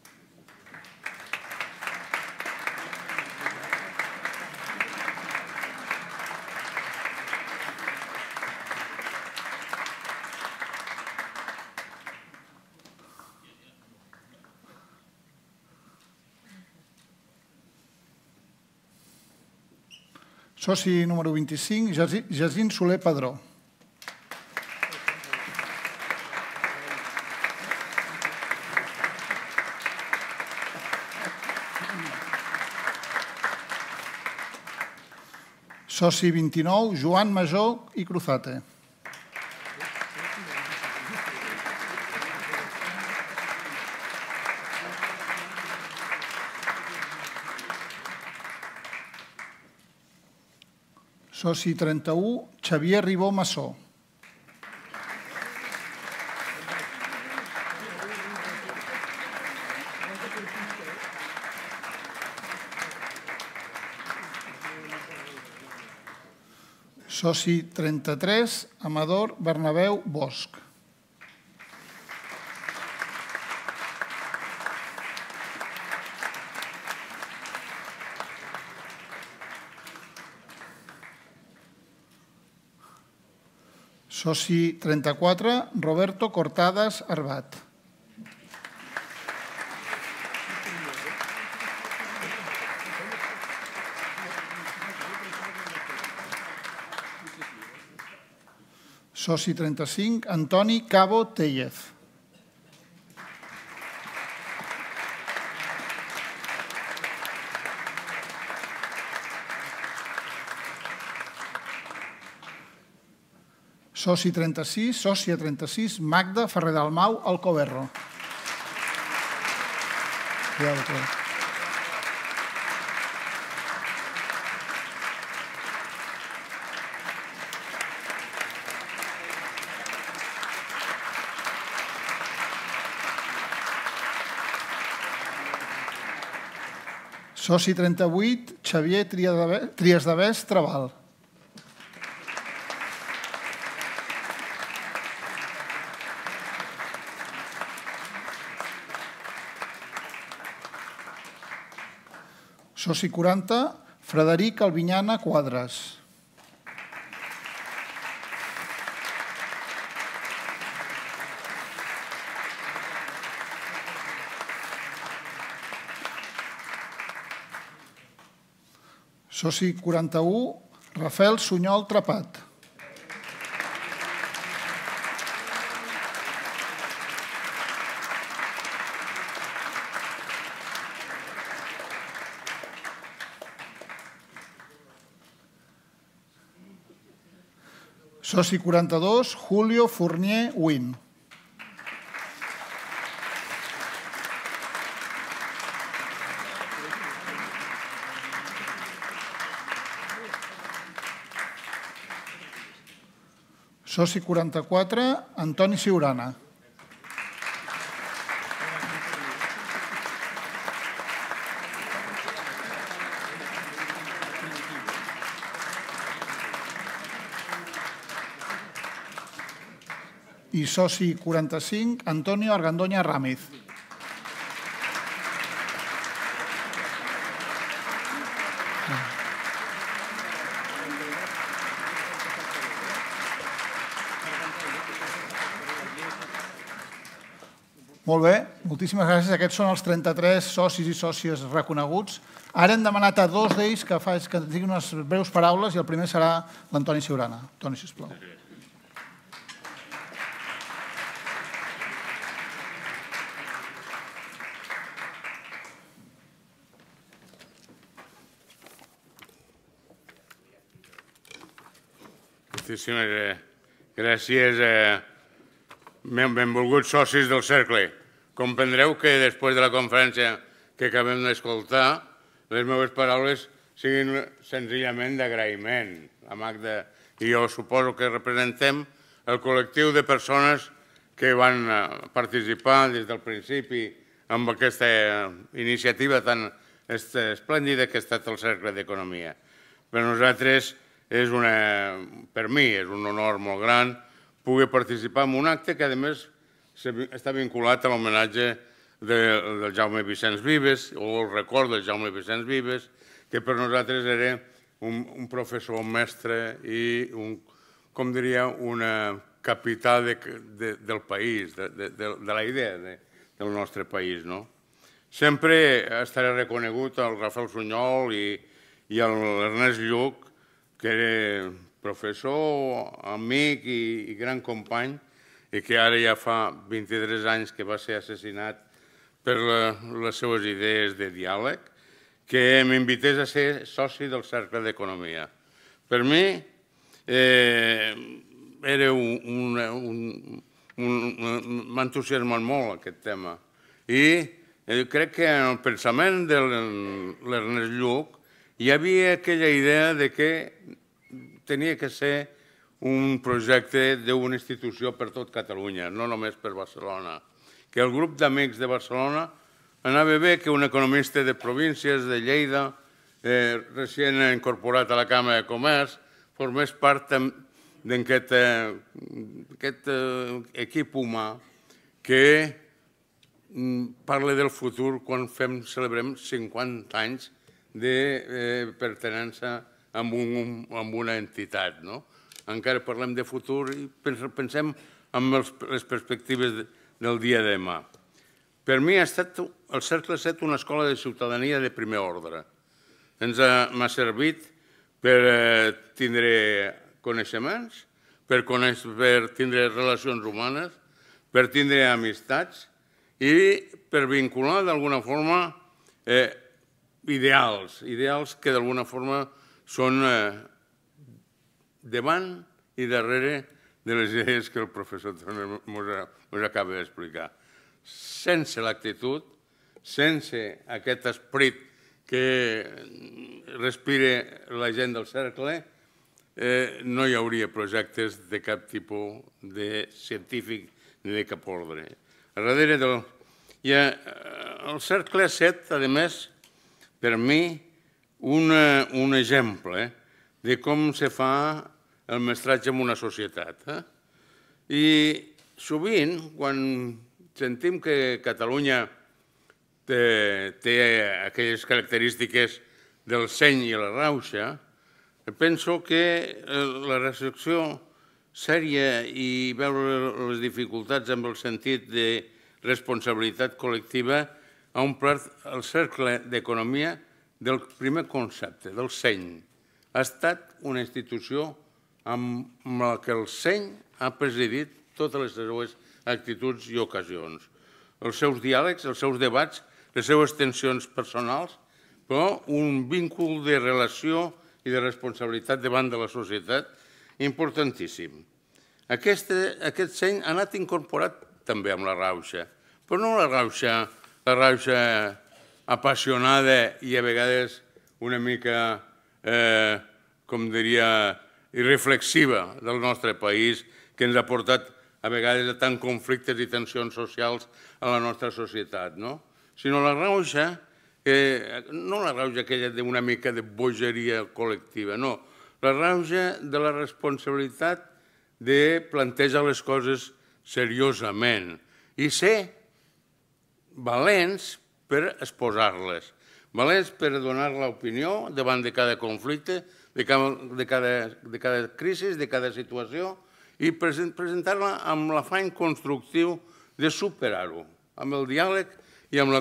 Soci número vint-i-cinc, Jacint Soler Padró. Soci vint-i-nou, Joan Majó i Cruzate. Soci trenta-u, Xavier Ribó Massó. Soci trenta-tres, Amador Bernabéu Bosch. Soci trenta-quatre, Roberto Cortadas Arbat. Soci trenta-cinc, Antoni Cabo Tellez. Soci trenta-sis, sòcia trenta-sis, Magda Ferrer Dalmau Alcoberro. Soci trenta-vuit, Xavier Trias-de-Bes Trabal. Soci quaranta, Frederic Albinyana Quadres. Soci quaranta-u, Rafael Sunyol Trapat. Soci quaranta-dos, Julio Fournier Win. Soci quaranta-quatre, Antoni Ciurana. I soci quaranta-cinc, Antonio Argandoña Ràmez. Molt bé, moltíssimes gràcies. Aquests són els trenta-tres socis i sòcies reconeguts. Ara hem demanat a dos d'ells que ens diguin unes breus paraules i el primer serà l'Antoni Ciurana. Antoni, sisplau. Moltíssimes gràcies, benvolguts socis del Cercle. Comprendreu que després de la conferència que acabem d'escoltar, les meves paraules siguin senzillament d'agraïment. La Magda i jo suposo que representem el col·lectiu de persones que van participar des del principi amb aquesta iniciativa tan esplèndida que ha estat el Cercle d'Economia. Per nosaltres, és una, per mi, és un honor molt gran poder participar en un acte que, a més, està vinculat a l'homenatge del Jaume Vicenç Vives, o el record del Jaume Vicenç Vives, que per nosaltres era un professor, un mestre i, com diria, una capital del país, de la idea del nostre país. Sempre estaré reconegut al Rafael Sunyol i a l'Ernest Lluch, que era professor, amic i gran company, i que ara ja fa vint-i-tres anys que va ser assassinat per les seves idees de diàleg, que m'invités a ser soci del Cercle d'Economia. Per mi era un... m'entusiasma molt aquest tema. I crec que en el pensament de l'Ernest Lluch hi havia aquella idea de que tenia que ser un projecte d'una institució per tot Catalunya, no només per Barcelona. Que el grup d'amics de Barcelona anava bé que un economista de províncies, de Lleida, recient incorporat a la Càmera de Comerç, formés part d'aquest equip humà que parla del futur quan celebrem cinquanta anys de pertinença a una entitat. Encara parlem de futur i pensem en les perspectives del dia de demà. Per mi el Cercle ha estat una escola de ciutadania de primer ordre. M'ha servit per tindre coneixements, per tindre relacions humanes, per tindre amistats i per vincular d'alguna forma ideals, ideals que d'alguna forma són davant i darrere de les idees que el professor ens acaba d'explicar. Sense l'actitud, sense aquest esperit que respira la gent del cercle, no hi hauria projectes de cap tipus de científic ni de cap ordre. A darrere del... El cercle ha set, a més, per mi, un exemple de com se fa el mestratge en una societat. I sovint, quan sentim que Catalunya té aquelles característiques del seny i la rauxa, penso que la reflexió sèria i veure les dificultats amb el sentit de responsabilitat col·lectiva ha omplert el cercle d'economia del primer concepte, del seny. Ha estat una institució amb la que el seny ha presidit totes les seues actituds i ocasions. Els seus diàlegs, els seus debats, les seues tensions personals, però un vincul de relació i de responsabilitat davant de la societat importantíssim. Aquest seny ha anat incorporat també amb la rauxa, però no la rauxa, la rauxa apassionada i a vegades una mica, com diria, irreflexiva del nostre país, que ens ha portat a vegades a tants conflictes i tensions socials a la nostra societat, no? Sinó la rauxa, no la rauxa aquella d'una mica de bogeria col·lectiva, no, la rauxa de la responsabilitat de plantejar les coses seriosament i ser valents per exposar-les, valents per donar l'opinió davant de cada conflicte, de cada crisi, de cada situació, i presentar-la amb l'afany constructiu de superar-ho, amb el diàleg i amb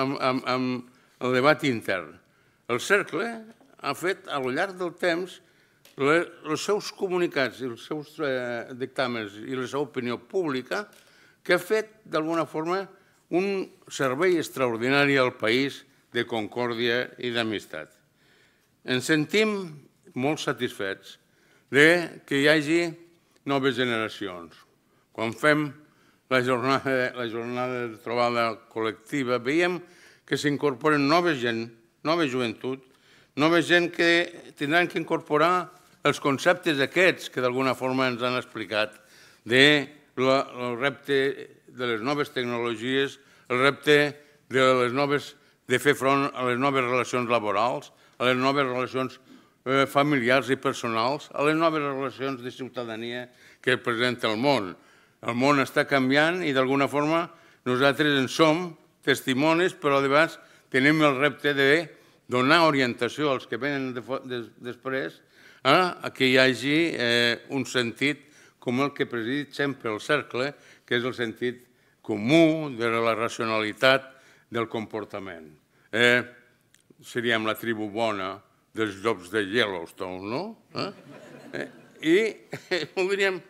el debat intern. El cercle ha fet, al llarg del temps, els seus comunicats i els seus dictàmens i la seva opinió pública, que ha fet, d'alguna forma, un servei extraordinari al país de concòrdia i d'amistat. Ens sentim molt satisfets que hi hagi noves generacions. Quan fem la jornada de trobada col·lectiva, veiem que s'incorporen nova gent, nova joventut, nova gent que tindran que incorporar els conceptes aquests que d'alguna forma ens han explicat, del repte de les noves tecnologies, el repte de fer front a les noves relacions laborals, a les noves relacions familiars i personals, a les noves relacions de ciutadania que presenta el món. El món està canviant i d'alguna forma nosaltres en som testimonis, però llavors tenim el repte de donar orientació als que venen després a que hi hagi un sentit com el que presidit sempre el cercle, que és el sentit comú de la racionalitat del comportament. Seríem la tribu bona dels llops de Yellowstone, no? I voldríem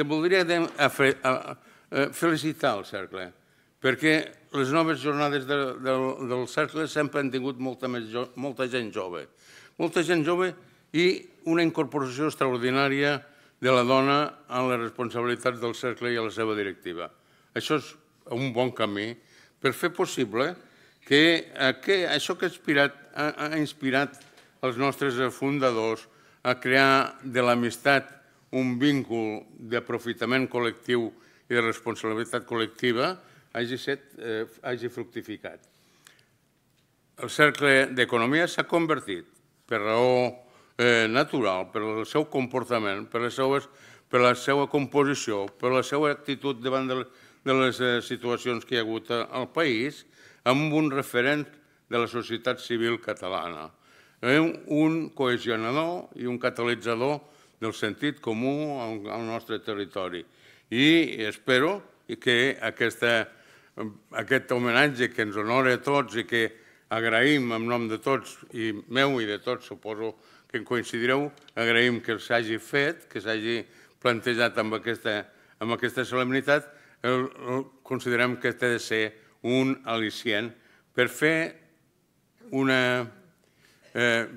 felicitar el cercle, perquè les noves jornades del cercle sempre han tingut molta gent jove. Molta gent jove i una incorporació extraordinària de la dona en les responsabilitats del cercle i a la seva directiva. Això és un bon camí per fer possible que això que ha inspirat els nostres fundadors a crear de l'amistat un vincul d'aprofitament col·lectiu i de responsabilitat col·lectiva hagi fructificat. El cercle d'economia s'ha convertit, per raó natural, per el seu comportament, per la seva composició, per la seva actitud davant de les situacions que hi ha hagut al país, en un referent de la societat civil catalana. Un cohesionador i un catalitzador del sentit comú al nostre territori. I espero que aquest homenatge que ens honora a tots i que agraïm en nom de tots, i meu i de tots, suposo que en coincidireu, agraïm que s'hagi fet, que s'hagi plantejat amb aquesta solemnitat, considerem que té de ser un al·licient per fer una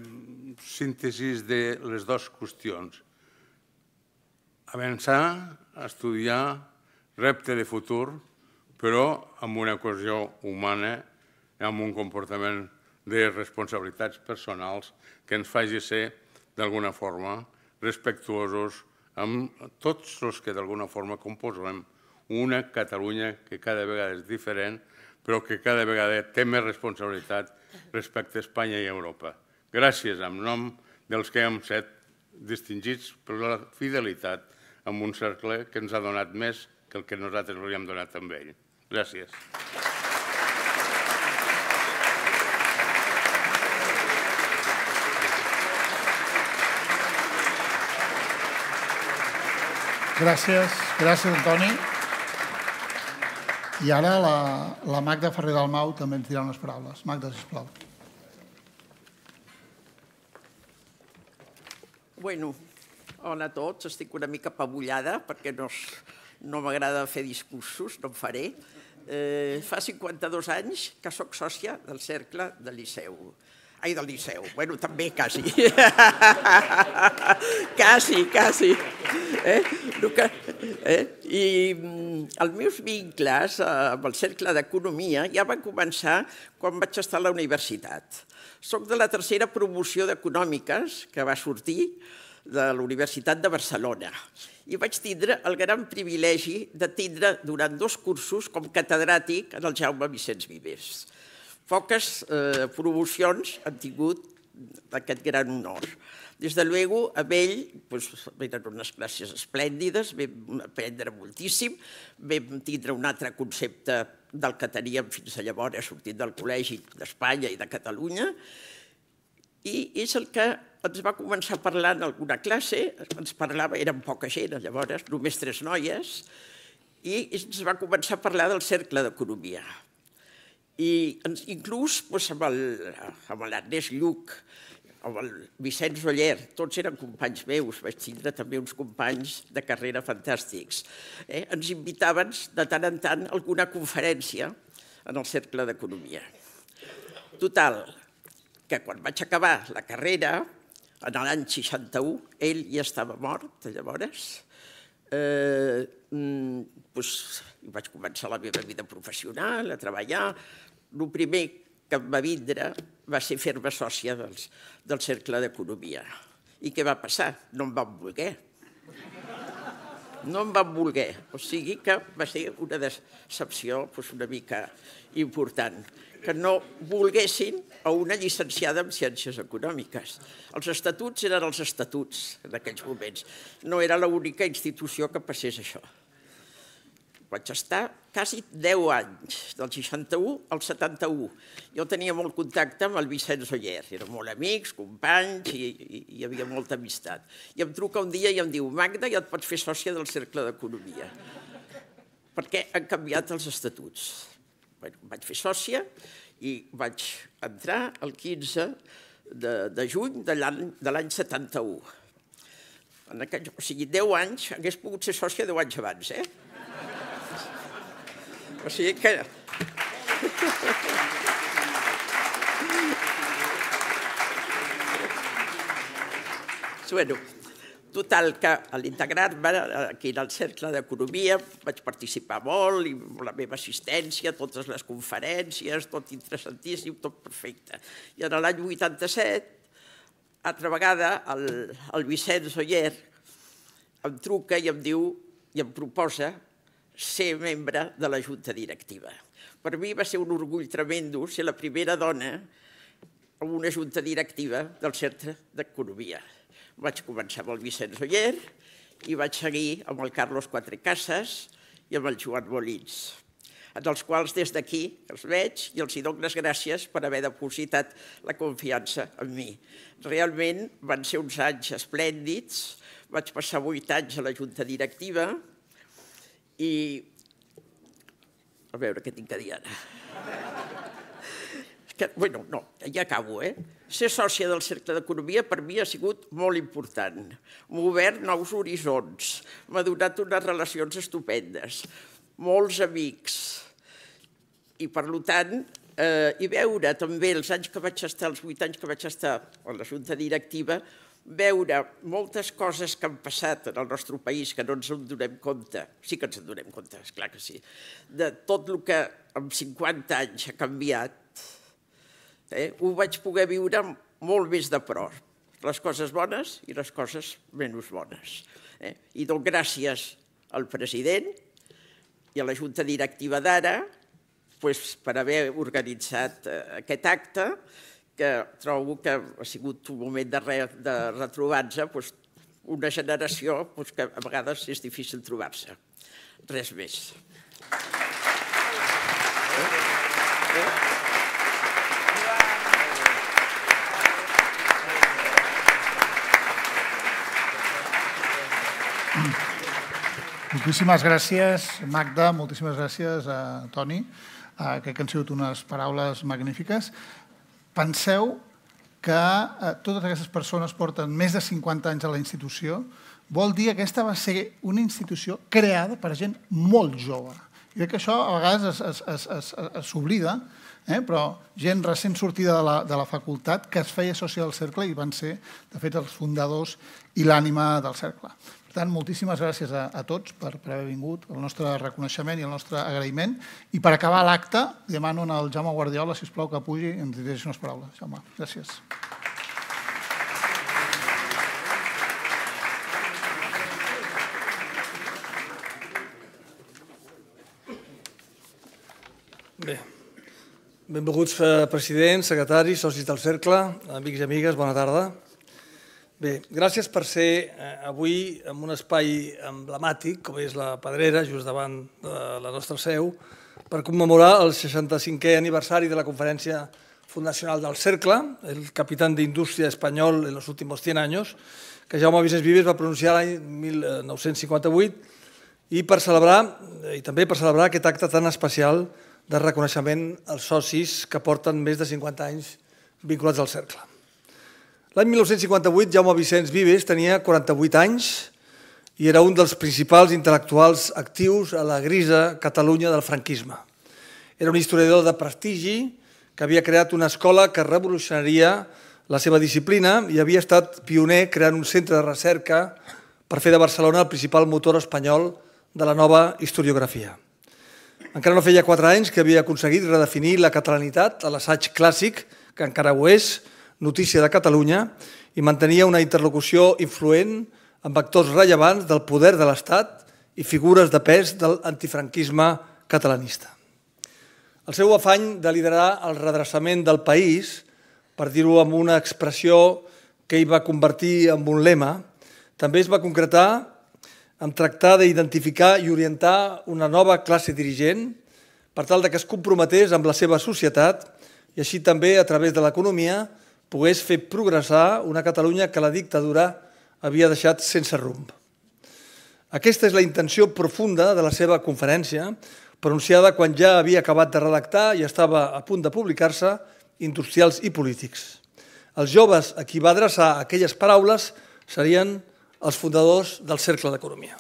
síntesi de les dues qüestions. Avançar estudiar repte de futur, però amb una cohesió humana, amb un comportament de responsabilitats personals que ens faci ser, d'alguna forma, respectuosos amb tots els que d'alguna forma composem una Catalunya que cada vegada és diferent, però que cada vegada té més responsabilitat respecte a Espanya i Europa. Gràcies en nom dels que hem set distingits per la fidelitat amb un cercle que ens ha donat més que el que nosaltres li hem donat amb ell. Gràcies. Gràcies, gràcies, Antoni. I ara la Magda Ferrer Dalmau també ens dirà unes paraules. Magda, sisplau. Bueno, hola a tots. Estic una mica apabullada perquè no m'agrada fer discursos, no en faré. Fa cinquanta-dos anys que soc sòcia del Cercle del Liceu. Ai, del Liceu. Bueno, també, quasi. Quasi, quasi. I els meus vincles amb el Cercle d'Economia ja van començar quan vaig estar a la universitat. Soc de la tercera promoció d'Econòmiques que va sortir de la Universitat de Barcelona i vaig tindre el gran privilegi de tindre durant dos cursos com catedràtic en el Jaume Vicenç Vives. Poques promocions han tingut aquest gran honor. Des de luego, amb ell, eren unes classes esplèndides, vam aprendre moltíssim, vam tindre un altre concepte del que teníem fins a llavors, sortint del Col·legi d'Espanya i de Catalunya, i és el que ens va començar a parlar en alguna classe, ens parlava, érem poca gent llavors, només tres noies, i ens va començar a parlar del Cercle d'Economia. I inclús amb l'Ernest Lluch, amb el Vicenç Oller, tots eren companys meus, vaig tindre també uns companys de carrera fantàstics. Ens invitaven de tant en tant a alguna conferència en el Cercle d'Economia. Total, que quan vaig acabar la carrera, en l'any seixanta-u, ell ja estava mort, llavors, vaig començar la meva vida professional, a treballar. El primer que em va vindre va ser fer-me sòcia del Cercle d'Economia. I què va passar? No em van voler. No em van voler. O sigui que va ser una decepció una mica important, que no volguessin a una llicenciada en Ciències Econòmiques. Els estatuts eren els estatuts en aquells moments. No era l'única institució que passés això. Vaig estar quasi deu anys, del seixanta-u al setanta-u. Jo tenia molt contacte amb el Vicenç Oller. Érem molt amics, companys, i hi havia molta amistat. I em truca un dia i em diu: Magda, ja et pots fer sòcia del Cercle d'Economia, perquè han canviat els estatuts. Vaig fer sòcia i vaig entrar el quinze de juny de l'any setanta-u. O sigui, deu anys, hagués pogut ser sòcia deu anys abans, eh? O sigui que... Bueno, total, que a l'integrar-me aquí al Cercle d'Economia vaig participar molt, i la meva assistència, totes les conferències, tot interessantíssim, tot perfecte. I en l'any vuitanta-set, altra vegada, el Vicenç Oller em truca i em diu, i em proposa ser membre de la Junta Directiva. Per mi va ser un orgull tremendo ser la primera dona en una Junta Directiva del Cercle d'Economia. Vaig començar amb el Vicenç Oller i vaig seguir amb el Carlos Cuatrecasas i amb el Joan Molins, en els quals des d'aquí els veig i els dono les gràcies per haver depositat la confiança en mi. Realment van ser uns anys esplèndids, vaig passar vuit anys a la Junta Directiva i... a veure què tinc a dir ara. Bueno, no, ja acabo, eh? Ser sòcia del Cercle d'Economia per mi ha sigut molt important. M'ha obert nous horitzons, m'ha donat unes relacions estupendes, molts amics. I, per tant, i veure també els anys que vaig estar, els vuit anys que vaig estar a la Junta Directiva, veure moltes coses que han passat en el nostre país que no ens en donem compte, sí que ens en donem compte, esclar que sí, de tot el que en cinquanta anys ha canviat, ho vaig poder viure molt més de prop, les coses bones i les coses menys bones. I dono gràcies al president i a la Junta Directiva d'ara per haver organitzat aquest acte, que trobo que ha sigut un moment de retrobar-nos, una generació que a vegades és difícil trobar-se. Res més. Moltíssimes gràcies, Magda, moltíssimes gràcies a Toni. Crec que han sigut unes paraules magnífiques. Penseu que totes aquestes persones porten més de cinquanta anys a la institució. Vol dir que aquesta va ser una institució creada per gent molt jove. I crec que això a vegades s'oblida, però gent recent sortida de la facultat que es feia soci del cercle i van ser, de fet, els fundadors i l'ànima del cercle. Per tant, moltíssimes gràcies a tots per haver vingut, el nostre reconeixement i el nostre agraïment. I per acabar l'acte, demano al Jaume Guardiola, sisplau, que pugi i ens dirigeixi unes paraules. Jaume, gràcies. Bé, benvolguts presidents, secretaris, socis del cercle, amics i amigues, bona tarda. Bé, gràcies per ser avui en un espai emblemàtic, com és la Pedrera, just davant de la nostra seu, per commemorar el seixanta-cinquè aniversari de la Conferència Fundacional del Cercle, el capitán de indústria espanyol en los últimos cien años, que Jaume Vicens Vives va pronunciar l'any mil nou-cents cinquanta-vuit, i per celebrar, i també per celebrar aquest acte tan especial de reconeixement als socis que porten més de cinquanta anys vinculats al cercle. L'any mil nou-cents cinquanta-vuit, Jaume Vicens Vives tenia quaranta-vuit anys i era un dels principals intel·lectuals actius a la grisa Catalunya del franquisme. Era un historiador de prestigi que havia creat una escola que revolucionaria la seva disciplina i havia estat pioner creant un centre de recerca per fer de Barcelona el principal motor espanyol de la nova historiografia. Encara no feia quatre anys que havia aconseguit redefinir la catalanitat a l'assaig clàssic, que encara ho és, Notícia de Catalunya, i mantenia una interlocució influent amb actors rellevants del poder de l'Estat i figures de pes de l'antifranquisme catalanista. El seu afany de liderar el redreçament del país, per dir-ho amb una expressió que ell va convertir en un lema, també es va concretar en tractar d'identificar i orientar una nova classe dirigent per tal que es comprometés amb la seva societat i així també, a través de l'economia, pogués fer progressar una Catalunya que la dictadura havia deixat sense rumb. Aquesta és la intenció profunda de la seva conferència, pronunciada quan ja havia acabat de redactar i estava a punt de publicar-se Industrials i polítics. Els joves a qui va adreçar aquelles paraules serien els fundadors del Cercle d'Economia.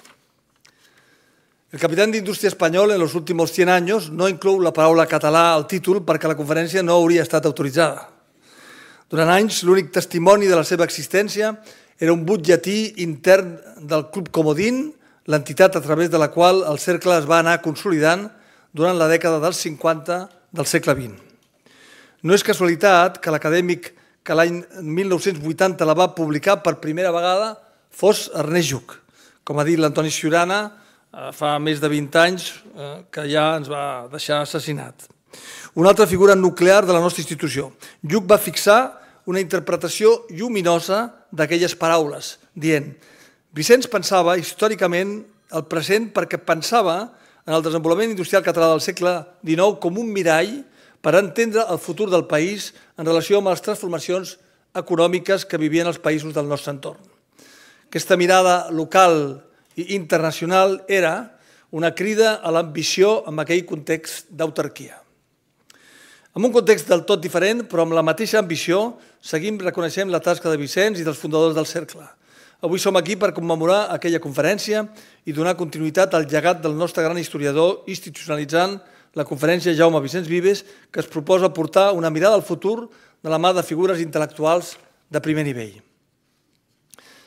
El capitán de indústria espanyol en los últimos cien años no inclou la paraula català al títol perquè la conferència no hauria estat autoritzada. Durant anys, l'únic testimoni de la seva existència era un butlletí intern del Club Comodín, l'entitat a través de la qual el cercle es va anar consolidant durant la dècada dels cinquanta del segle vint. No és casualitat que l'acadèmic que l'any mil nou-cents vuitanta la va publicar per primera vegada fos Ernest Lluch. Com ha dit l'Antoni Ciurana, fa més de vint anys que ja ens va deixar assassinat. Una altra figura nuclear de la nostra institució. Lluch va fixar una interpretació lluminosa d'aquelles paraules, dient: Vicens pensava històricament el present perquè pensava en el desenvolupament industrial català del segle dinou com un mirall per entendre el futur del país en relació amb les transformacions econòmiques que vivien els països del nostre entorn. Aquesta mirada local i internacional era una crida a l'ambició en aquell context d'autarquia. En un context del tot diferent, però amb la mateixa ambició, seguim reconeixent la tasca de Vicens i dels fundadors del cercle. Avui som aquí per commemorar aquella conferència i donar continuïtat al llegat del nostre gran historiador, institucionalitzant la conferència Jaume Vicens Vives, que es proposa portar una mirada al futur de la mà de figures intel·lectuals de primer nivell.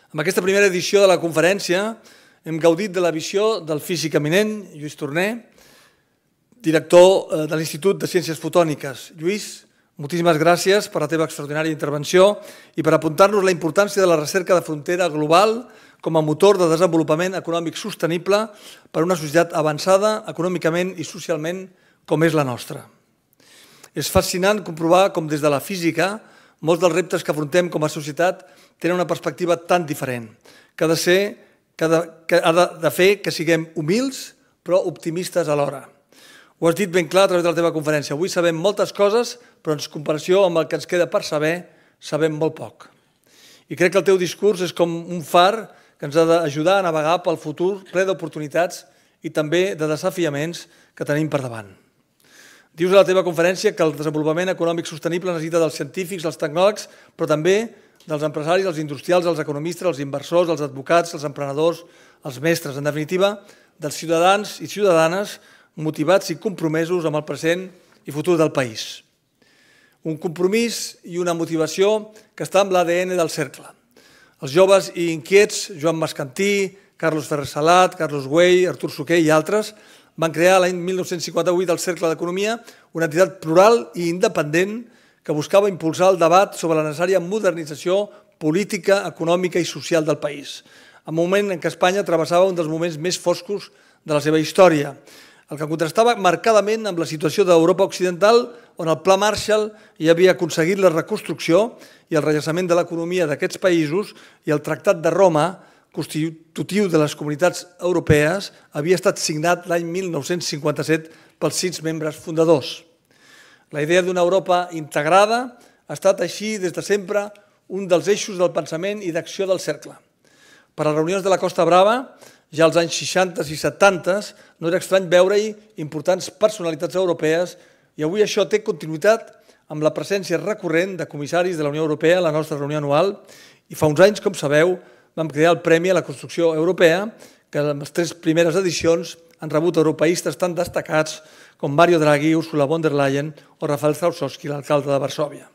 Amb aquesta primera edició de la conferència hem gaudit de la visió del físic eminent, Lluís Torner, director de l'Institut de Ciències Fotòniques. Lluís, moltíssimes gràcies per la teva extraordinària intervenció i per apuntar-nos la importància de la recerca de frontera global com a motor de desenvolupament econòmic sostenible per a una societat avançada econòmicament i socialment com és la nostra. És fascinant comprovar com des de la física molts dels reptes que afrontem com a societat tenen una perspectiva tan diferent, que ha de, ser, que ha de, que ha de, de fer que siguem humils però optimistes alhora. Ho has dit ben clar a través de la teva conferència. Avui sabem moltes coses, però en comparació amb el que ens queda per saber, sabem molt poc. I crec que el teu discurs és com un far que ens ha d'ajudar a navegar pel futur ple d'oportunitats i també de desafiaments que tenim per davant. Dius a la teva conferència que el desenvolupament econòmic sostenible necessita dels científics, dels tecnòlegs, però també dels empresaris, els industrials, els economistes, els inversors, els advocats, els emprenedors, els mestres, en definitiva, dels ciutadans i ciutadanes motivats i compromesos amb el present i futur del país. Un compromís i una motivació que està amb l'A D N del cercle. Els joves i inquiets, Joan Mascantí, Carlos Ferrer Salat, Carlos Güell, Artur Suquer i altres, van crear l'any mil nou-cents cinquanta-vuit el Cercle d'Economia, una entitat plural i independent que buscava impulsar el debat sobre la necessària modernització política, econòmica i social del país, en un moment en què Espanya travessava un dels moments més foscos de la seva història, el que contrastava marcadament amb la situació d'Europa Occidental, on el Pla Marshall ja havia aconseguit la reconstrucció i el rellançament de l'economia d'aquests països i el Tractat de Roma, constitutiu de les comunitats europees, havia estat signat l'any mil nou-cents cinquanta-set pels sis membres fundadors. La idea d'una Europa integrada ha estat així des de sempre un dels eixos del pensament i d'acció del cercle. Per a les reunions de la Costa Brava, ja als anys seixanta i setanta, no era estrany veure-hi importants personalitats europees i avui això té continuïtat amb la presència recurrent de comissaris de la Unió Europea a la nostra reunió anual i fa uns anys, com sabeu, vam crear el Premi a la Construcció Europea, que en les tres primeres edicions han rebut europeistes tan destacats com Mario Draghi, Ursula von der Leyen o Rafael Trzaskowski, l'alcalde de Varsòvia.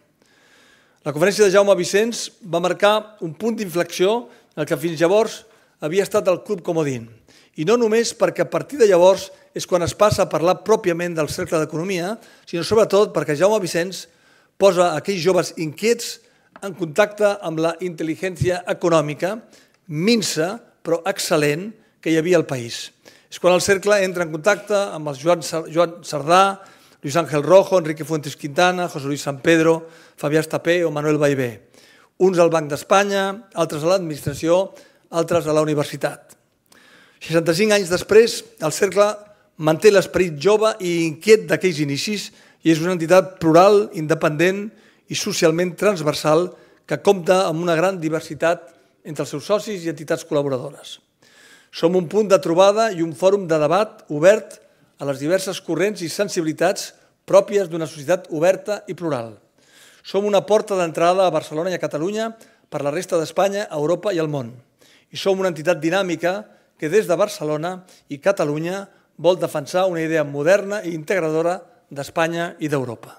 La conferència de Jaume Vicens va marcar un punt d'inflexió en el que fins llavors havia estat el Club Comodín. I no només perquè a partir de llavors és quan es passa a parlar pròpiament del Cercle d'Economia, sinó sobretot perquè Jaume Vicens posa aquells joves inquiets en contacte amb la intel·ligència econòmica, minsa però excel·lent, que hi havia al país. És quan el cercle entra en contacte amb els Joan Sardà, Luis Ángel Rojo, Enrique Fuentes Quintana, José Luis San Pedro, Fabià Estapé o Manuel Ballbé. Uns al Banc d'Espanya, altres a l'administració, altres a la universitat. seixanta-cinc anys després, el cercle manté l'esperit jove i inquiet d'aquells inicis i és una entitat plural, independent i socialment transversal que compta amb una gran diversitat entre els seus socis i entitats col·laboradores. Som un punt de trobada i un fòrum de debat obert a les diverses corrents i sensibilitats pròpies d'una societat oberta i plural. Som una porta d'entrada a Barcelona i a Catalunya per la resta d'Espanya, Europa i el món. I som una entitat dinàmica que des de Barcelona i Catalunya vol defensar una idea moderna i integradora d'Espanya i d'Europa.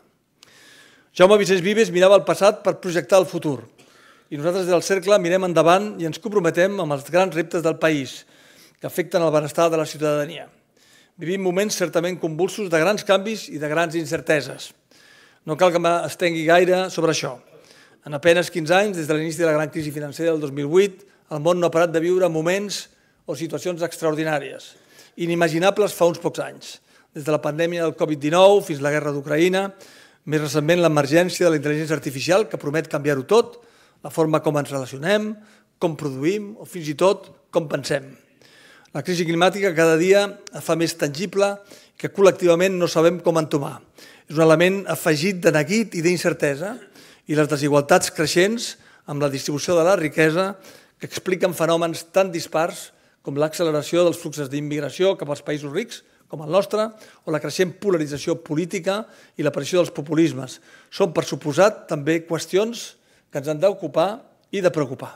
Jaume Vicens Vives mirava el passat per projectar el futur i nosaltres des del cercle mirem endavant i ens comprometem amb els grans reptes del país que afecten el benestar de la ciutadania. Vivim moments certament convulsos de grans canvis i de grans incerteses. No cal que m'estengui gaire sobre això. En apenes quinze anys, des de l'inici de la gran crisi financera del dos mil vuit, el món no ha parat de viure moments o situacions extraordinàries, inimaginables fa uns pocs anys, des de la pandèmia del Covid dinou fins a la guerra d'Ucraïna, més recentment l'emergència de la intel·ligència artificial que promet canviar-ho tot, la forma com ens relacionem, com produïm o fins i tot com pensem. La crisi climàtica cada dia fa més tangible que col·lectivament no sabem com entomar. És un element afegit de neguit i d'incertesa i les desigualtats creixents amb la distribució de la riquesa que expliquen fenòmens tan dispars com l'acceleració dels fluxos d'immigració cap als països rics, com el nostre, o la creixent polarització política i l'aparició dels populismes. Són, per suposat, també qüestions que ens han d'ocupar i de preocupar.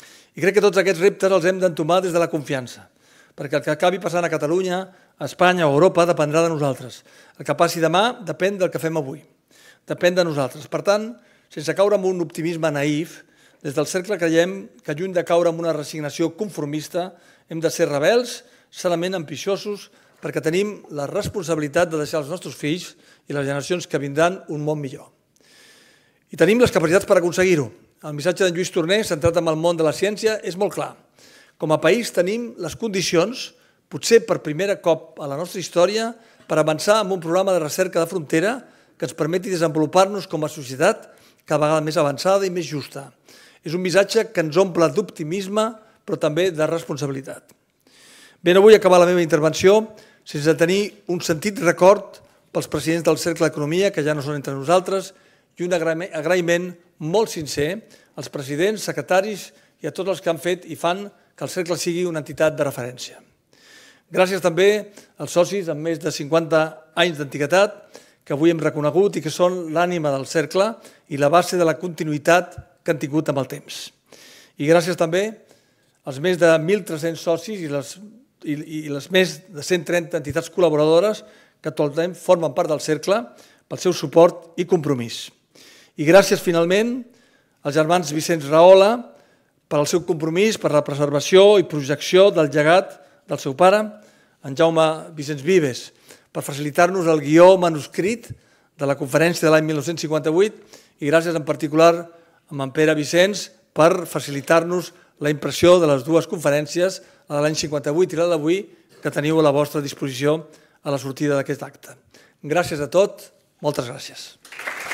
I crec que tots aquests reptes els hem d'entomar des de la confiança, perquè el que acabi passant a Catalunya, a Espanya o a Europa dependrà de nosaltres. El que passi demà depèn del que fem avui. Depèn de nosaltres. Per tant, sense caure en un optimisme naïf, des del cercle creiem que lluny de caure en una resignació conformista, hem de ser rebels, sanament ambiciosos, perquè tenim la responsabilitat de deixar als nostres fills i les generacions que vindran un món millor. I tenim les capacitats per aconseguir-ho. El missatge d'en Lluís Torner, centrat en el món de la ciència, és molt clar. Com a país tenim les condicions, potser per primer cop a la nostra història, per avançar en un programa de recerca de frontera que ens permeti desenvolupar-nos com a societat cada vegada més avançada i més justa. És un missatge que ens omple d'optimisme, però també de responsabilitat. Bé, no vull acabar la meva intervenció sense tenir un sentit record pels presidents del Cercle d'Economia, que ja no són entre nosaltres, i un agraïment molt sincer als presidents, secretaris i a tots els que han fet i fan que el Cercle sigui una entitat de referència. Gràcies també als socis amb més de cinquanta anys d'antiguitat que avui hem reconegut i que són l'ànima del Cercle i la base de la continuïtat que han tingut amb el temps. I gràcies també als més de mil tres-cents socis i les, i, i les més de cent trenta entitats col·laboradores que actualment formen part del Cercle pel seu suport i compromís. I gràcies finalment als germans Vicenç Rahola per al seu compromís per la preservació i projecció del llegat del seu pare, en Jaume Vicenç Vives, per facilitar-nos el guió manuscrit de la conferència de l'any mil nou-cents cinquanta-vuit i gràcies en particular a en Pere Vicenç per facilitar-nos la impressió de les dues conferències, la de l'any cinquanta-vuit i la d'avui, que teniu a la vostra disposició a la sortida d'aquest acte. Gràcies a tot, moltes gràcies.